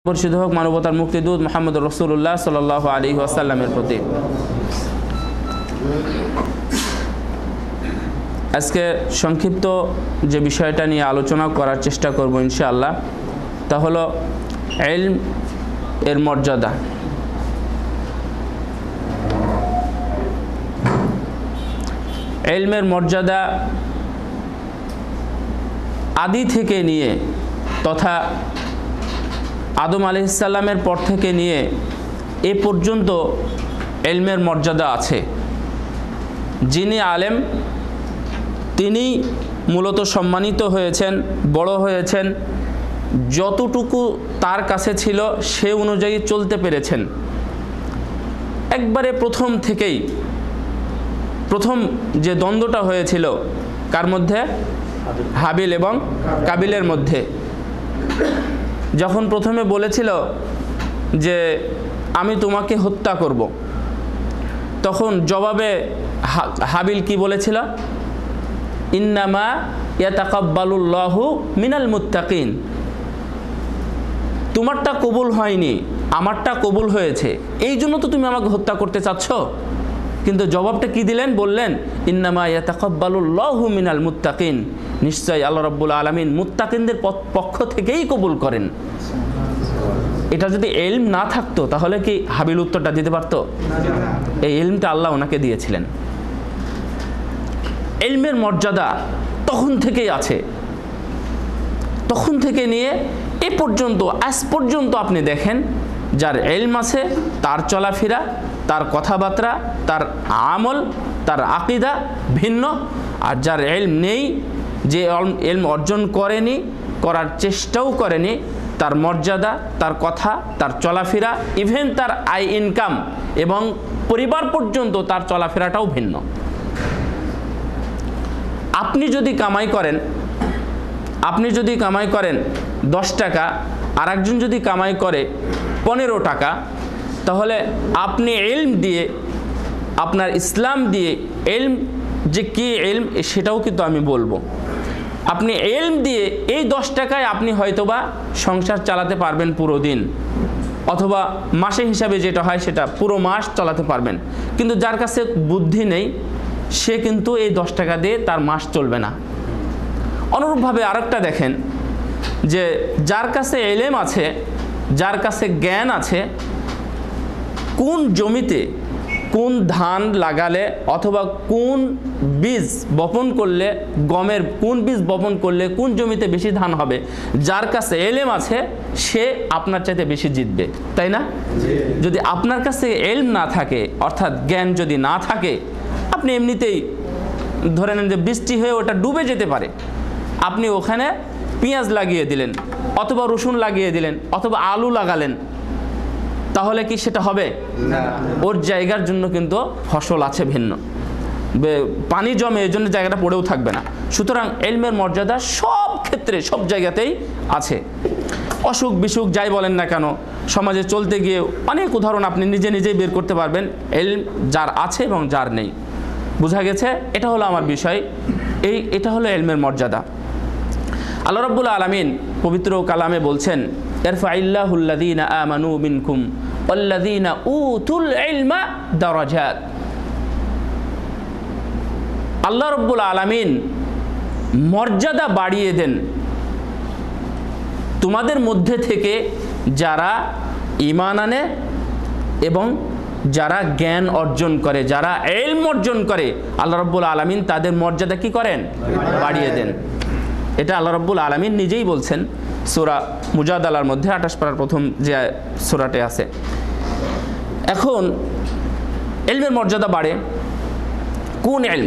পরিশুদ্ধ হোক মানবতার মুক্তিদূত মুহাম্মদ রাসূলুল্লাহ সাল্লাল্লাহু আলাইহি ওয়াসাল্লামের প্রতি। আজকে সংক্ষিপ্ত যে বিষয়টা নিয়ে আলোচনা করার চেষ্টা করব ইনশাআল্লাহ, তা হলো ইলম এর মর্যাদা। ইলমের মর্যাদা আদি থেকে নিয়ে তথা আদম আলাইহিস সালামের পর থেকে নিয়ে এ পর্যন্ত ইলমের মর্যাদা আছে। যিনি আলেম তিনি মূলত সম্মানিত হয়েছেন, বড় হয়েছেন, যতটুকু তার কাছে ছিল সে অনুযায়ী চলতে পেরেছেন। একবারে প্রথম থেকেই প্রথম যে দ্বন্দ্বটা হয়েছিল কার মধ্যে? হাবিল এবং কাবিলের মধ্যে। যখন প্রথমে বলেছিল যে আমি তোমাকে হত্যা করব, তখন জবাবে হাবিল কি বলেছিল? ইন্নামা ইয়াতাকাব্বালুল্লাহু মিনাল মুত্তাকিন। তোমারটা কবুল হয়নি, আমারটা কবুল হয়েছে, এই জন্য তো তুমি আমাকে হত্যা করতে চাচ্ছ। কিন্তু জবাবটা কি দিলেন? বললেন ইন্নামা ইয়াতাকাব্বালুল্লাহু মিনাল মুত্তাকিন, নিশ্চয়ই আল্লাহ রাব্বুল আলামিন মুত্তাকিনদের পক্ষ থেকেই কবুল করেন। এটা যদি ইলম না থাকতো তাহলে কি হাবিল উত্তরটা দিতে পারতো? এই ইলমটা আল্লাহ ওনাকে দিয়েছিলেন। ইলমের মর্যাদা তখন থেকেই আছে, তখন থেকে নিয়ে এ পর্যন্ত, আজ পর্যন্ত আপনি দেখেন যার ইলম আছে তার চলাফেরা, তার কথাবার্তা, তার আমল, তার আকীদা ভিন্ন। আর যার ইলম নেই, যে ইলম অর্জন করেনি, করার চেষ্টাও করেনি, তার মর্যাদা, তার কথা, তার চলাফেরা, ইভেন তার আয় ইনকাম এবং পরিবার পর্যন্ত তার চলাফেরাটাও ভিন্ন। আপনি যদি কামাই করেন 10 টাকা, আর একজন যদি কামাই করে 15 টাকা, তাহলে আপনি ইলম দিয়ে, আপনার ইসলাম দিয়ে, ইলম যে কি ইলম সেটাও কিন্তু আমি বলবো। আপনি ইলম দিয়ে এই 10 টাকায় আপনি হয়তোবা সংসার চালাতে পারবেন পুরো দিন, অথবা মাসে হিসাবে যেটা হয় সেটা পুরো মাস চালাতে পারবেন। কিন্তু যার কাছে বুদ্ধি নেই সে কিন্তু এই 10 টাকা দিয়ে তার মাস চলবে না। অনুরূপভাবে আরেকটা দেখেন যে যার কাছে ইলম আছে, যার কাছে জ্ঞান আছে, কোন জমিতে কোন ধান লাগালে অথবা কোন বীজ বপন করলে, গমের কোন বীজ বপন করলে কোন জমিতে বেশি ধান হবে, যার কাছে ইলম আছে সে আপনার চাইতে বেশি জিতবে, তাই না? যদি আপনার কাছে ইলম না থাকে, অর্থাৎ জ্ঞান যদি না থাকে, আপনি এমনিতেই ধরে নেন যে বৃষ্টি হয়ে ওটা ডুবে যেতে পারে, আপনি ওখানে পেঁয়াজ লাগিয়ে দিলেন, অথবা রসুন লাগিয়ে দিলেন, অথবা আলু লাগালেন, তাহলে কি সেটা হবে? ওর জায়গার জন্য কিন্তু ফসল আছে ভিন্ন, পানি জমে, এই জন্য জায়গাটা পড়েও থাকবে না। সুতরাং ইলমের মর্যাদা সব ক্ষেত্রে, সব জায়গাতেই আছে। অসুখ বিসুখ যাই বলেন না কেন, সমাজে চলতে গিয়ে অনেক উদাহরণ আপনি নিজেই বের করতে পারবেন, ইলম যার আছে এবং যার নেই। বোঝা গেছে? এটা হলো আমার বিষয়, এটা হলো ইলমের মর্যাদা। আল্লাহ রাব্বুল আলামিন পবিত্র কালামে বলছেন ইরফাইল্লাহুল্লাযীনা আমানু মিনকুম ওয়াল্লাযীনা উতুল ইলমা দারাজাত। আল্লাহ রাব্বুল আলামিন মর্যাদা বাড়িয়ে দেন তোমাদের মধ্যে থেকে যারা ঈমান আনে এবং যারা জ্ঞান অর্জন করে, যারা ইলম অর্জন করে, আল্লাহ রাব্বুল আলামিন তাদের মর্যাদা কি করেন? বাড়িয়ে দেন। এটা আল্লাহ রাব্বুল আলামিন নিজেই বলছেন সূরা মুজাদালার মধ্যে 28 পারার প্রথম যে সূরাতে আছে। এখন ইলমের মর্যাদা বাড়ে কোন ইলম?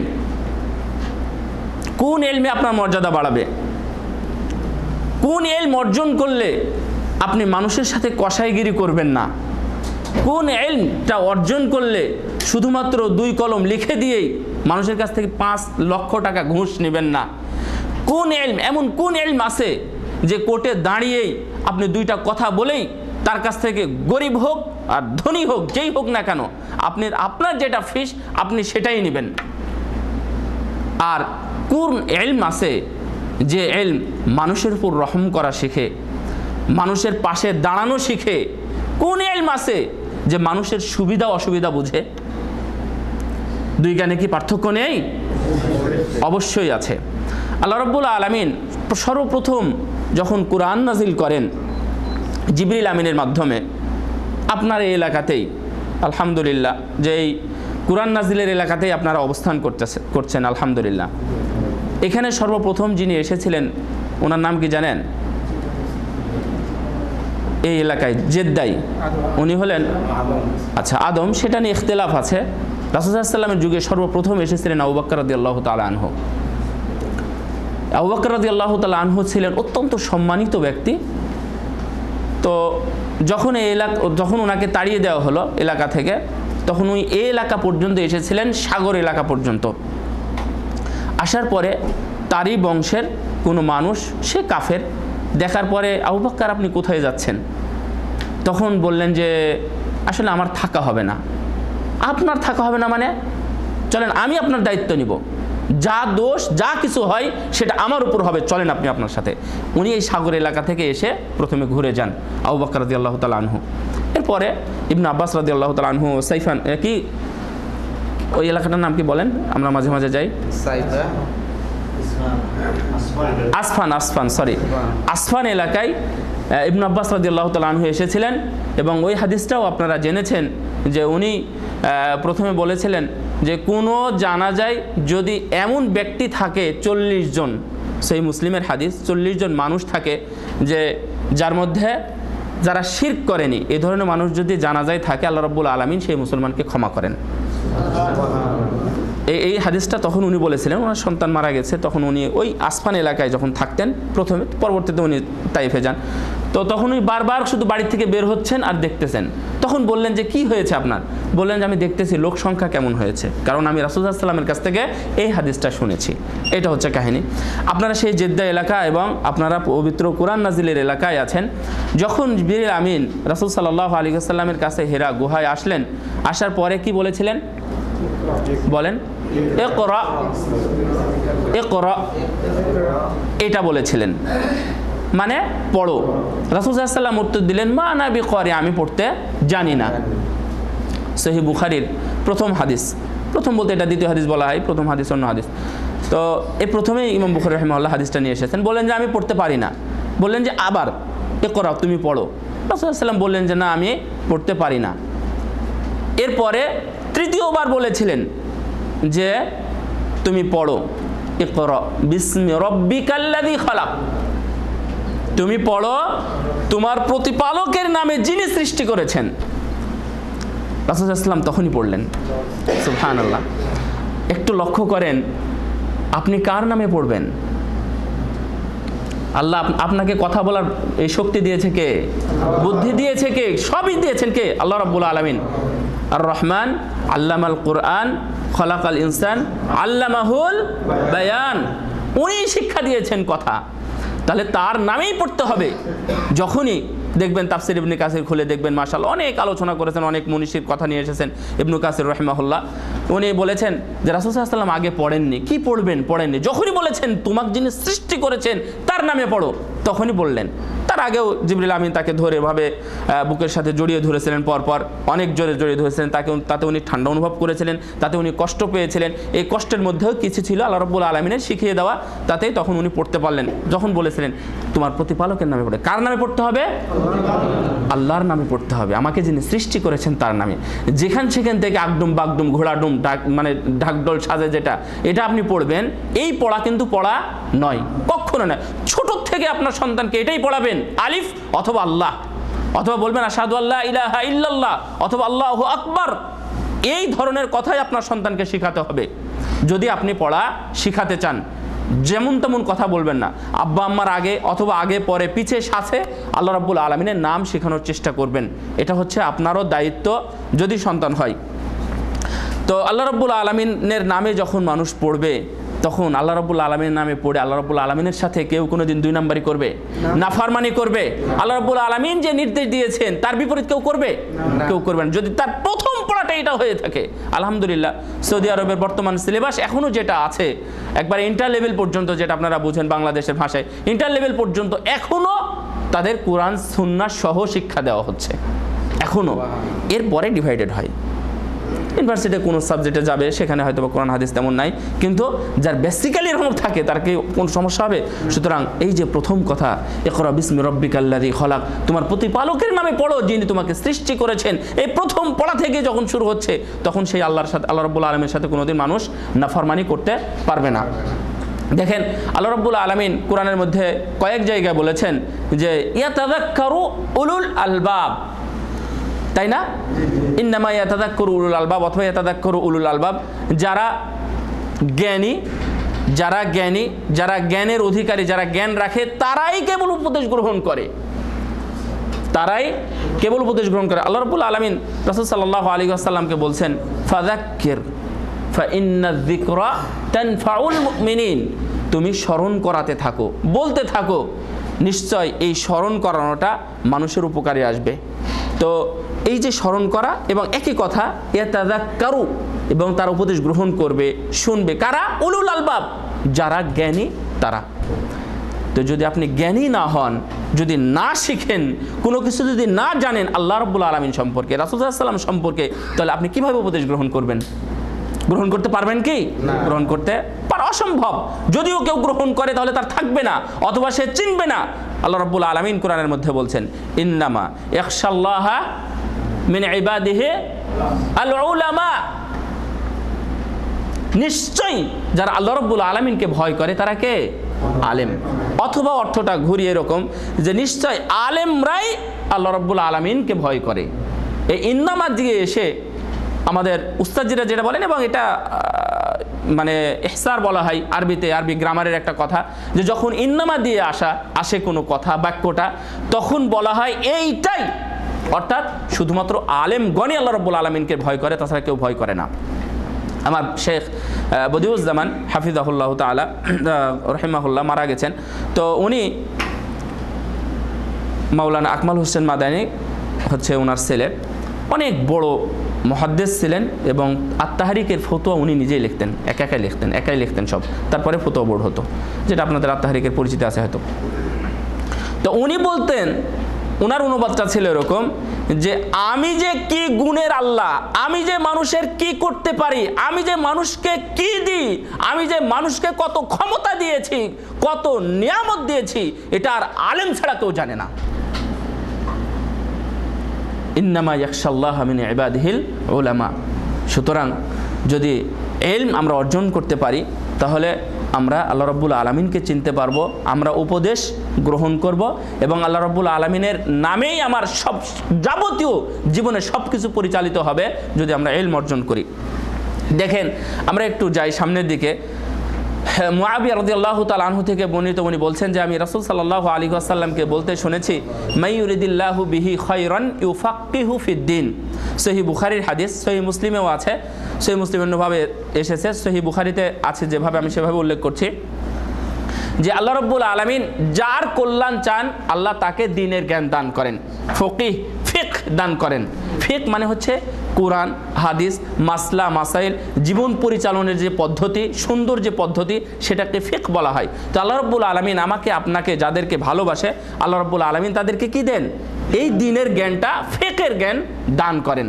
কোন ইলমে আপনার মর্যাদা বাড়াবে? কোন ইলম অর্জন করলে আপনি মানুষের সাথে কসাইগিরি করবেন না? কোন ইলমটা অর্জন করলে শুধুমাত্র 2 কলম লিখে দিয়েই মানুষের কাছ থেকে 5 লক্ষ টাকা ঘুষ নেবেন না? কোন ইলম, এমন কোন ইলম আছে যে কোর্টে দাঁড়িয়েই আপনি 2টা কথা বলেই তার কাছ থেকে গরিব হোক আর ধনী হোক, যেই হোক না কেন, আপনার যেটা ফিস আপনি সেটাই নেবেন? আর কোন ইলম আছে যে ইলম মানুষের উপর রহম করা শেখে, মানুষের পাশে দাঁড়ানো শিখে। কোন ইলম আছে যে মানুষের সুবিধা অসুবিধা বুঝে? দুই জ্ঞানে কি পার্থক্য নেই? অবশ্যই আছে। আল্লাহ রাব্বুল আলামিন সর্বপ্রথম যখন কুরআন নাজিল করেন জিবরিল আমিনের মাধ্যমে আপনার এই এলাকাতেই, আলহামদুলিল্লাহ যে এই কুরআন নাজিলের এলাকাতেই আপনারা অবস্থান করছেন আলহামদুলিল্লাহ। এখানে সর্বপ্রথম যিনি এসেছিলেন ওনার নাম কি জানেন? এই এলাকায় জেদ্দাই উনি হলেন আচ্ছা আদম, সেটা নিয়ে ইখতিলাফ আছে। রাসূল সাল্লাল্লাহু আলাইহি ওয়াসাল্লামের যুগে সর্বপ্রথম এসেছিলেন আবু বকর রাদিয়াল্লাহু তাআলা আনহু। আবু বকর রাদিয়াল্লাহু তাআলা আনহু ছিলেন অত্যন্ত সম্মানিত ব্যক্তি। তো যখন ওনাকে তাড়িয়ে দেওয়া হলো এলাকা থেকে, তখন উনি এই এলাকা পর্যন্ত এসেছিলেন, সাগর এলাকা পর্যন্ত। আসার পরে তারই বংশের কোনো মানুষ, সে কাফের, দেখার পরে আবু বকর আপনি কোথায় যাচ্ছেন? তখন বললেন যে আসলে আমার থাকা হবে না। আপনার থাকা হবে না মানে? চলেন আমি আপনার দায়িত্ব নিব, যা দোষ যা কিছু হয় সেটা আমার উপর হবে, চলেন আপনি আপনার সাথে। উনি এই সাগর এলাকা থেকে এসে প্রথমে ঘুরে যান আবু বকর রাদিয়াল্লাহু তাআলা আনহু। এরপরে ইবনে আব্বাস রাদিয়াল্লাহু তাআলা আনহু সাইফান কি ওই এলাকাটার নাম কি বলেন, আমরা মাঝে মাঝে যাই, আসফান এলাকায় ইবনে আব্বাস রাদিয়াল্লাহু তাআলা আনহু এসেছিলেন। এবং ওই হাদিসটাও আপনারা জেনেছেন যে উনি প্রথমে বলেছিলেন যে কোনো জানাজায় যদি এমন ব্যক্তি থাকে 40 জন, সেই মুসলিমের হাদিস, 40 জন মানুষ থাকে যে যার মধ্যে যারা শিরক করেনি, এই ধরনের মানুষ যদি জানাজায় থাকে আল্লাহ রাব্বুল আলামিন সেই মুসলমানকে ক্ষমা করেন। এই হাদিসটা তখন উনি বলেছিলেন, ওনার সন্তান মারা গেছে, তখন উনি ওই আসফান এলাকায় যখন থাকতেন প্রথমে, পরবর্তীতে উনি তাইফে যান। তো তখন উনি বারবার শুধু বাড়ি থেকে বের হচ্ছেন আর দেখতেছেন। তখন বললেন যে কি হয়েছে আপনার? বললেন যে আমি দেখতেছি লোক সংখ্যা কেমন হয়েছে, কারণ আমি রাসূল সাল্লাল্লাহু আলাইহি ওয়াসাল্লামের কাছ থেকে এই হাদিসটা শুনেছি। এটা হচ্ছে কাহিনী। আপনারা সেই জেদ্দা এলাকা এবং আপনারা পবিত্র কোরআন নাজিলের এলাকায় আছেন। যখন জিবরিল আমিন রাসূল সাল্লাল্লাহু আলাইহি ওয়াসাল্লামের কাছে হিরা গুহায় আসলেন, আসার পরে কি বলেছিলেন বলেন? ইকরা ইকরা, এটা বলেছিলেন, মানে পড়ো। রাসূল সাল্লাল্লাহু আলাইহি ওয়াসাল্লাম উত্তর দিলেন মা আনা বিকারি, আমি পড়তে জানি না। সহিহ বুখারীর প্রথম হাদিস, প্রথম বলতে এটা দ্বিতীয় হাদিস বলা হয়, প্রথম হাদিস অন্য হাদিস। তো এই প্রথমেই ইমাম বুখারী রাহিমাহুল্লাহ হাদিসটা নিয়ে এসেছেন। বললেন যে আমি পড়তে পারি না। বললেন যে আবার ইকরা, তুমি পড়ো। রাসূল সাল্লাল্লাহু আলাইহি ওয়াসাল্লাম বললেন যে না আমি পড়তে পারি না। এরপরে তৃতীয়বার বলেছিলেন যে তুমি পড়ো, ইকরা বিসমি রাব্বিকাল্লাযী খালাক, তুমি পড়ো তোমার প্রতিপালকের নামে যিনি সৃষ্টি করেছেন। রাসূল সাল্লাল্লাহু আলাইহি ওয়াসাল্লাম তখনই পড়লেন। সুবহানাল্লাহ। একটু লক্ষ্য করেন, আপনি কার নামে পড়বেন? আল্লাহ আপনাকে কথা বলার এই শক্তি দিয়েছে কে? বুদ্ধি দিয়েছে কে? সবই দিয়েছেন কে? আল্লাহ রাব্বুল আলামিন। আর রহমান আল্লামাল কুরআন খলাকাল ইনসান আল্লামাহুল বায়ান, উনি শিক্ষা দিয়েছেন কথা। তাহলে তার নামেই পড়তে হবে। যখনই দেখবেন তাফসীর ইবনে কাসির খুলে দেখবেন মাশাআল্লাহ অনেক আলোচনা করেছেন, অনেক মনীষীর কথা নিয়ে এসেছেন। ইবনে কাসির রাহিমাহুল্লাহ উনি বলেছেন যে রাসূল সাল্লাল্লাহু আলাইহি ওয়াসাল্লাম আগে পড়েননি। কি পড়বেন? পড়েননি। যখনই বলেছেন তোমাকে যিনি সৃষ্টি করেছেন তার নামে পড়ো, তখনই বললেন। তার আগেও জিবরিল আমিন তাকে ধরে ভাবে বুকের সাথে জড়িয়ে ধরেছিলেন, পরপর অনেক জোরে জড়িয়ে ধরেছিলেন। তাতে উনি ঠান্ডা অনুভব করেছিলেন, তাতে উনি কষ্ট পেয়েছিলেন। এই কষ্টের মধ্যেও কিছু ছিল আল্লাহ রাব্বুল আলামিনের শিখিয়ে দেওয়া, তাতেই তখন উনি পড়তে পারলেন। যখন বলেছিলেন তোমার প্রতিপালকের নামে পড়ে, কার নামে পড়তে হবে? আল্লাহর নামে পড়তে হবে, আমাকে যিনি সৃষ্টি করেছেন তার নামে। যেখান সেখান থেকে আগডুম বাগডুম ঘোড়াডুম মানে ঢাকডোল সাজে যেটা, এটা আপনি পড়বেন, এই পড়া কিন্তু পড়া নয়, কখনো নয়। ছোট থেকে আপনার সন্তানকে এটাই পড়াবেন, আলিফ অথবা আল্লাহ, অথবা বলবেন আশহাদু আল্লা ইলাহা ইল্লাল্লাহ অথবা আল্লাহু আকবার। এই ধরনের কথাই আপনার সন্তানকে শেখাতে হবে যদি আপনি পড়া শিখাতে চান। যেমন তেমন কথা বলবেন না। আব্বা আম্মার আগে অথবা আগে পরে পিছে সাথে আল্লাহ রাব্বুল আলামিনের নাম শেখানোর চেষ্টা করবেন। এটা হচ্ছে আপনারও দায়িত্ব যদি সন্তান হয়। তো আল্লাহ রাব্বুল আলামিনের নামে যখন মানুষ পড়বে, তখন আল্লাহ রাব্বুল আলামিনের নামে পড়ে আল্লাহ রাব্বুল আলামিনের সাথে কেউ কোনোদিন দুই নাম্বারি করবে? নাফরমানি করবে? আল্লাহ রাব্বুল আলামিন যে নির্দেশ দিয়েছেন তার বিপরীত কেউ করবে? কেউ করবে না। যদি তার প্রথম পড়াটা এটা হয়ে থাকে, আলহামদুলিল্লাহ সৌদি আরবের বর্তমান সিলেবাস এখনও যেটা আছে, একবার ইন্টার লেভেল পর্যন্ত, যেটা আপনারা বুঝেন বাংলাদেশের ভাষায়, ইন্টার লেভেল পর্যন্ত এখনও তাদের কোরআন সুন্নাহ সহ শিক্ষা দেওয়া হচ্ছে এখনও। এরপরে ডিভাইডেড হয়, ইউনিভার্সিটিতে কোনো সাবজেক্টে যাবে, সেখানে হয়তো বা কোরআন হাদিস তেমন নাই, কিন্তু যার বেসিক্যালি এরকম থাকে তার কি কোনো সমস্যা হবে? সুতরাং এই যে প্রথম কথা, ইকরা বিসমি রাব্বিকাল্লাযী খলাক, তোমার প্রতিপালকের নামে পড়ো যিনি তোমাকে সৃষ্টি করেছেন, এই প্রথম পড়া থেকে যখন শুরু হচ্ছে তখন সেই আল্লাহর সাথে, আল্লাহ রাব্বুল আলামিনের সাথে কোনোদিন মানুষ নাফরমানি করতে পারবে না। দেখেন আল্লাহ রাব্বুল আলামিন কোরআনের মধ্যে কয়েক জায়গায় বলেছেন যে ইয়াতাযাক্কারু উলুল আলবাব, তাই না? ইন্নামা ইয়াতাযাক্কারু উলুল আলবাব অথবা ইয়াতাযাক্কারু উলুল আলবাব, যারা জ্ঞানী, যারা জ্ঞানের অধিকারী, যারা জ্ঞান রাখে তারাই কেবল উপদেশ গ্রহণ করে, আল্লাহ রাব্বুল আলামিন রাসূল সাল্লাল্লাহু আলাইহি ওয়াসাল্লামকে বলছেন ফাযাক্কির ফাইন্নায যিকরা তানফাউল মুমিনিন, তুমি স্মরণ করাতে থাকো, বলতে থাকো, নিশ্চয় এই স্মরণ করানোটা মানুষের উপকারে আসবে। তো এই যে স্মরণ করা এবং একই কথা ইয়াতাযাক্কারু, এবং তার উপদেশ গ্রহণ করবে, শুনবে কারা? উলুল আলবাব, যারা জ্ঞানী তারা। তো যদি আপনি জ্ঞানী না হন, যদি না শিখেন, কোনো কিছু যদি না জানেন আল্লাহ রাব্বুল আলামিন সম্পর্কে, রাসূল সাল্লাল্লাহু আলাইহি ওয়াসাল্লাম সম্পর্কে, তাহলে আপনি কিভাবে উপদেশ গ্রহণ করবেন? গ্রহণ করতে পারবেন কি? গ্রহণ করতে অসম্ভব। যদিও কেউ গ্রহণ করে তাহলে তার থাকবে না, অথবা সে চিনবে না। আল্লাহ রাব্বুল আলামিন কোরআনের মধ্যে বলছেন ইন্নামা ইয়াখশাল্লাহা মিন ইবাদিহি আল উলামা, নিশ্চয়ই যারা আল্লাহ রাব্বুল আলামিনকে ভয় করে তারা কে? আলেম। অথবা অর্থটা ঘুরিয়ে এরকম যে নিশ্চয় আলেমরাই আল্লাহ রাব্বুল আলামিনকে ভয় করে। এই ইন্নামা দিয়ে এসে আমাদের উস্তাদজিরা যেটা বলেন, এবং এটা মানে ইহসার বলা হয় আরবিতে, আরবি গ্রামারের একটা কথা, যে যখন ইন্নামা দিয়ে আসে কোনো কথা বাক্যটা, তখন বলা হয় এইটাই, অর্থাৎ শুধুমাত্র আলেমগণই আল্লাহ রাব্বুল আলামিনকে ভয় করে, তাছাড়া কেউ ভয় করে না। আমার শেখ বদিউজ্জামান হাফিজাহুল্লাহ তাআলা রহিমাহুল্লাহ মারা গেছেন। তো উনি মাওলানা আকমাল হোসেন মাদানী হচ্ছে ওনার ছেলে, অনেক বড় মুহাদ্দিস ছিলেন, এবং আত-তাহরিকের ফতোয়া উনি নিজেই লিখতেন, একাই লিখতেন সব, তারপরে ফতোয়া বোর্ড হতো, যেটা আপনাদের আত-তাহরিকের পরিচিতি আছে হয়তো। তো উনি বলতেন, ওনার অনুবাদটা ছিল এরকম যে আমি যে কি গুণের আল্লাহ, আমি যে মানুষের কি করতে পারি, আমি যে মানুষকে কি দিই, আমি যে মানুষকে কত ক্ষমতা দিয়েছি, কত নিয়ামত দিয়েছি, এটা আর আলেম ছাড়া কেউ জানে না। ইন্নামা ইয়াখশাল্লাহা মিন ইবাদিহিল উলামা। সুতরাং যদি ইলম আমরা অর্জন করতে পারি তাহলে আমরা আল্লাহ রাব্বুল আলামিনকে চিনতে পারবো, আমরা উপদেশ গ্রহণ করব, এবং আল্লাহ রাব্বুল আলামিনের নামেই আমার সব যাবতীয় জীবনে সব কিছু পরিচালিত হবে যদি আমরা ইলম অর্জন করি। দেখেন আমরা একটু যাই সামনের দিকে। মুআবিয়া রাদিয়াল্লাহু তাআলা আনহু থেকে বর্ণিত, উনি বলছেন যে আমি রাসূল সাল্লাল্লাহু আলাইহি ওয়াসাল্লামকে বলতে শুনেছি, মাইয়ুরিদিল্লাহু বিহি খায়রান ইউফাক্কিহু ফিদ্দিন। সহিহ বুখারীর হাদিস, সহিহ মুসলিমেও আছে, সহিহ মুসলিম অন্যভাবে এসেছে, সহিহ বুখারীতে আছে যেভাবে, আমি সেভাবে উল্লেখ করছি, যে আল্লাহ রাব্বুল আলামিন যার কল্যাণ চান আল্লাহ তাকে দ্বীনের জ্ঞান দান করেন, ফিকহ দান করেন। ফিকহ মানে হচ্ছে কোরআন হাদিস, মাসলা মাসাইল, জীবন পরিচালনের যে পদ্ধতি, সুন্দর যে পদ্ধতি, সেটাকে ফিকহ বলা হয়। তো আল্লাহ রাব্বুল আলামিন আমাকে আপনাকে যাদেরকে ভালোবাসে, আল্লাহ রাব্বুল আলামিন তাদেরকে কি দেন? এই দ্বীনের জ্ঞানটা, ফিকহের জ্ঞান দান করেন।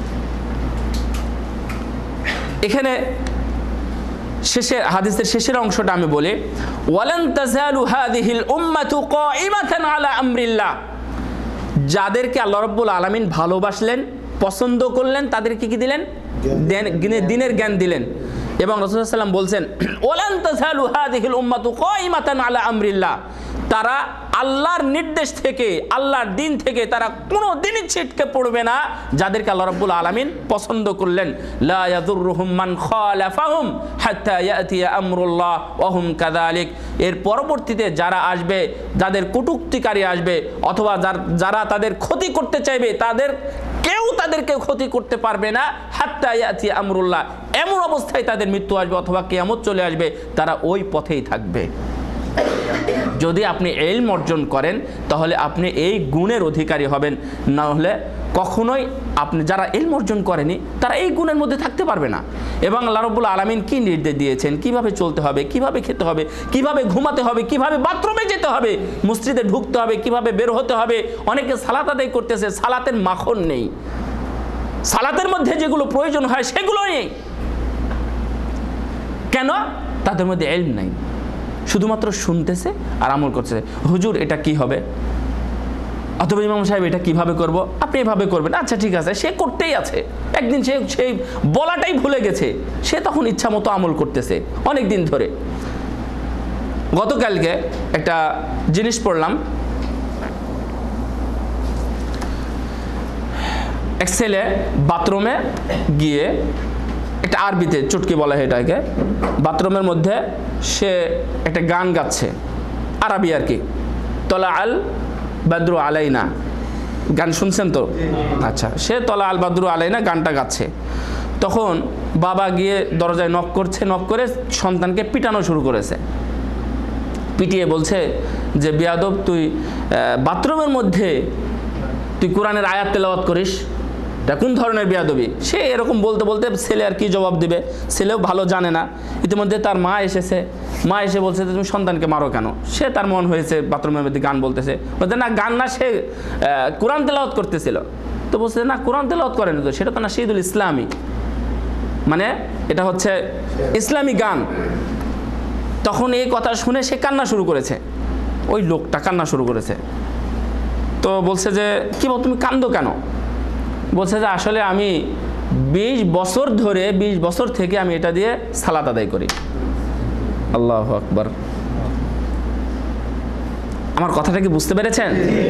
এখানে শেষের হাদিসের শেষের অংশটা আমি বলি, ওয়ালান তাজালু হাযিহিল উম্মাতু কাইমাতান আলা আমরিল্লাহ, যাদেরকে আল্লাহ রাব্বুল আলামিন ভালোবাসলেন, পছন্দ করলেন, তাদেরকে কি দিলেন? দ্বীনের জ্ঞান দিলেন। এবং রাসূলুল্লাহ সাল্লাল্লাহু আলাইহি ওয়াসাল্লাম বলছেন ওয়ালান তাজালু হাযিহিল উম্মাতু কাইমাতান আলা আমরিল্লাহ, তারা আল্লাহর নির্দেশ থেকে, আল্লাহর দ্বীন থেকে তারা কোনো দিনই ছিটকে পড়বে না, যাদেরকে আল্লাহ রাব্বুল আলামিন পছন্দ করলেন। লা ইয়াদুররুহুম মান খালাফাহুম হাত্তা ইয়াতিয়া আমরুল্লাহ ওয়া হুম কাযালিক। এর পরবর্তীতে যারা আসবে, যাদের কটূক্তিকারী আসবে, অথবা যারা তাদের ক্ষতি করতে চাইবে, কেউ তাদেরকে ক্ষতি করতে পারবে না, হাত্তা ইয়াতিয়া আমরুল্লাহ, এমন অবস্থায় তাদের মৃত্যু আসবে অথবা কিয়ামত চলে আসবে, তারা ওই পথেই থাকবে। যদি আপনি ইলম অর্জন করেন তাহলে আপনি এই গুণের অধিকারী হবেন, না হলে কখনোই আপনি যারা ইলম অর্জন করেনি তারা এই গুণের মধ্যে থাকতে পারবে না। এবং আল্লাহ রাব্বুল আলামিন কি নির্দেশ দিয়েছেন, কিভাবে চলতে হবে, কিভাবে খেতে হবে, কিভাবে ঘুমাতে হবে, কিভাবে বাথরুমে যেতে হবে, মসজিদে ঢুকতে হবে, কিভাবে বের হতে হবে। অনেকে সালাত আদায় করতেছে, সালাতের মাখন নেই, সালাতের মধ্যে যেগুলো প্রয়োজন হয় সেগুলো নেই। কেন? তাদের মধ্যে ইলম নাই, শুধুমাত্র শুনতেছে আর আমল করতেছে। হুজুর এটা কি হবে, অথবা ইমাম সাহেব এটা কিভাবে করব, আপনি এভাবে করবেন, আচ্ছা ঠিক আছে। সে করতেই আছে, একদিন সে সেই বলাটাই ভুলে গেছে, সে তখন ইচ্ছা মতো আমল করতেছে অনেক দিন ধরে। গতকালকে একটা জিনিস পড়লাম, এক ছেলে বাথরুমে গিয়ে, একটা আরবিতে চুটকি বলা হয় এটাকে, বাথরুমের মধ্যে সে একটা গান গাচ্ছে, আরবি আর কি, তলা আল বাদরু আলাইনা, গান শুনছেন তো? আচ্ছা, সে তলা আল বাদরু আলাইনা গানটা গাচ্ছে। তখন বাবা গিয়ে দরজায় নক করছে, নক করে সন্তানকে পিটানো শুরু করেছে। পিটিয়ে বলছে যে বেয়াদব, তুই বাথরুমের মধ্যে তুই কোরআনের আয়াত তেলাওয়াত করিস, এটা কোন ধরনের বেয়াদবি? সে এরকম বলতে বলতে ছেলে আর কি জবাব দিবে, ছেলেও ভালো জানে না। ইতিমধ্যে তার মা এসেছে, মা এসে বলছে যে তুমি সন্তানকে মারো কেন? সে তার মন হয়েছে বাথরুমের মধ্যে গান বলতেছে, বলতে না গান না, সে কোরআন তেলাওয়াত করতেছিল। তো বলছে না কোরআন তেলাওয়াত করেন তো, সেটা তো নাশিদুল ইসলামী, মানে এটা হচ্ছে ইসলামী গান। তখন এই কথা শুনে সে কান্না শুরু করেছে, ওই লোকটা কান্না শুরু করেছে। তো বলছে যে কি বল, তুমি কান্দো কেন? বলছে যে আসলে আমি 20 বছর ধরে, 20 বছর থেকে আমি এটা দিয়ে সালাত আদায় করি। আল্লাহু আকবার। আমার কথাটা কি বুঝতে পেরেছেন?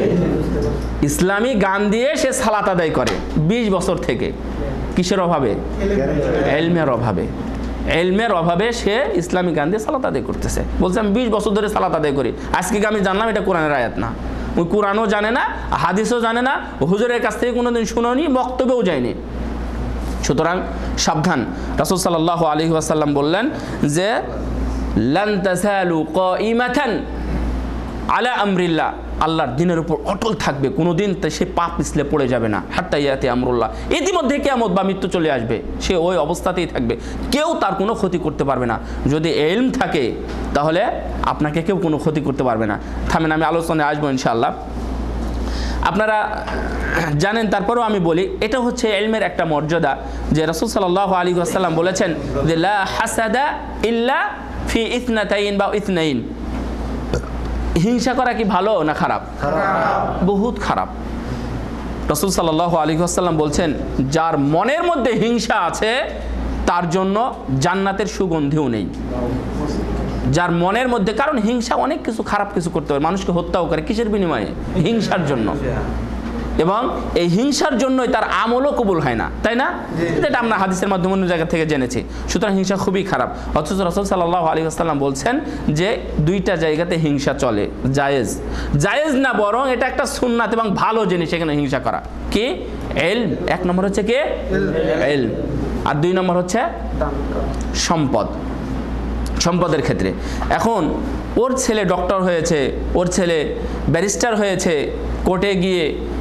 ইসলামী গান দিয়ে সে সালাত আদায় করে 20 বছর থেকে। কিসের অভাবে? ইলমের অভাবে। ইলমের অভাবে সে ইসলামী গান দিয়ে সালাত আদায় করতেছে। বলছে আমি 20 বছর ধরে সালাত আদায় করি, আজকে আমি জানলাম এটা কোরআনের আয়াত না। ওই কোরআনও জানে না, হাদিসও জানে না, হুজুরের কাছ থেকে কোনোদিন শুনোনি, বক্তব্যও যায়নি। সুতরাং সাবধান। রাসূল সাল্লাল্লাহু আলাইহি ওয়াসাল্লাম বললেন যে লান তাসালু কাইমাতান আলা আমরিল্লাহ, আল্লাহর দিনের উপর অটল থাকবে, কোনোদিন সে পা পিছলে পড়ে যাবে না। হাত্তা ইয়াতি আমরুল্লাহ, ইতিমধ্যে কিয়ামত বা মৃত্যু চলে আসবে, সে ওই অবস্থাতেই থাকবে, কেউ তার কোনো ক্ষতি করতে পারবে না। যদি ইলম থাকে তাহলে আপনাকে কেউ কোনো ক্ষতি করতে পারবে না। থামেন, আমি আলোচনায় আসবো ইনশাআল্লাহ। আপনারা জানেন, তারপরেও আমি বলি, এটা হচ্ছে ইলমের একটা মর্যাদা, যে রাসূল সাল্লাল্লাহু আলাইহি ওয়াসাল্লাম বলেছেন যে লা হাসাদা ইল্লা ফি ইসনাতাইন বা ইসনাইন। হিংসা করা কি ভালো না খারাপ? বহুত খারাপ। রাসূল সাল্লাল্লাহু আলাইহি ওয়াসাল্লাম বলছেন যার মনের মধ্যে হিংসা আছে তার জন্য জান্নাতের সুগন্ধিও নেই। যার মনের মধ্যে, কারণ হিংসা অনেক কিছু খারাপ কিছু করতে পারে, মানুষকে হত্যাও করে, কিসের বিনিময়ে? হিংসার জন্য। এবং এই হিংসার জন্যই তার আমলও কবুল হয় না, তাই না? যেটা আমরা হাদিসের মাধ্যমে অন্য জায়গা থেকে জেনেছি। সুতরাং হিংসা খুবই খারাপ। অথচ রাসূল সাল্লাল্লাহু আলাইহি ওয়াসাল্লাম বলছেন যে দুইটা জায়গাতে হিংসা চলে, জায়েজ। জায়েজ না, বরং এটা একটা সুন্নাত এবং ভালো জিনিস এখানে হিংসা করা। কি? ইলম। এক নম্বর হচ্ছে কি? ইলম। আর 2 নম্বর হচ্ছে সম্পদ। সম্পদের ক্ষেত্রে এখন ওর ছেলে ডক্টর হয়েছে, ওর ছেলে ব্যারিস্টার হয়েছে, কোর্টে গিয়ে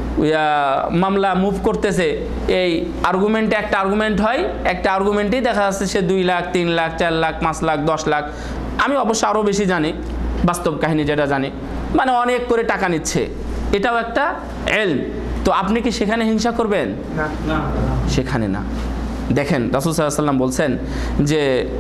মামলা মুভ করতেছে, এই আর্গুমেন্টে একটা আর্গুমেন্ট হয়, একটা আর্গুমেন্টেই দেখা যাচ্ছে সে 2 লাখ 3 লাখ 4 লাখ 5 লাখ 10 লাখ, আমি অবশ্য আরও বেশি জানি, বাস্তব কাহিনী যেটা জানি, মানে অনেক করে টাকা নিচ্ছে। এটাও একটা ইলম। তো আপনি কি সেখানে হিংসা করবেন? না, সেখানে না। দেখেন রাসূল সাল্লাল্লাহু আলাইহি ওয়াসাল্লাম বলছেন যে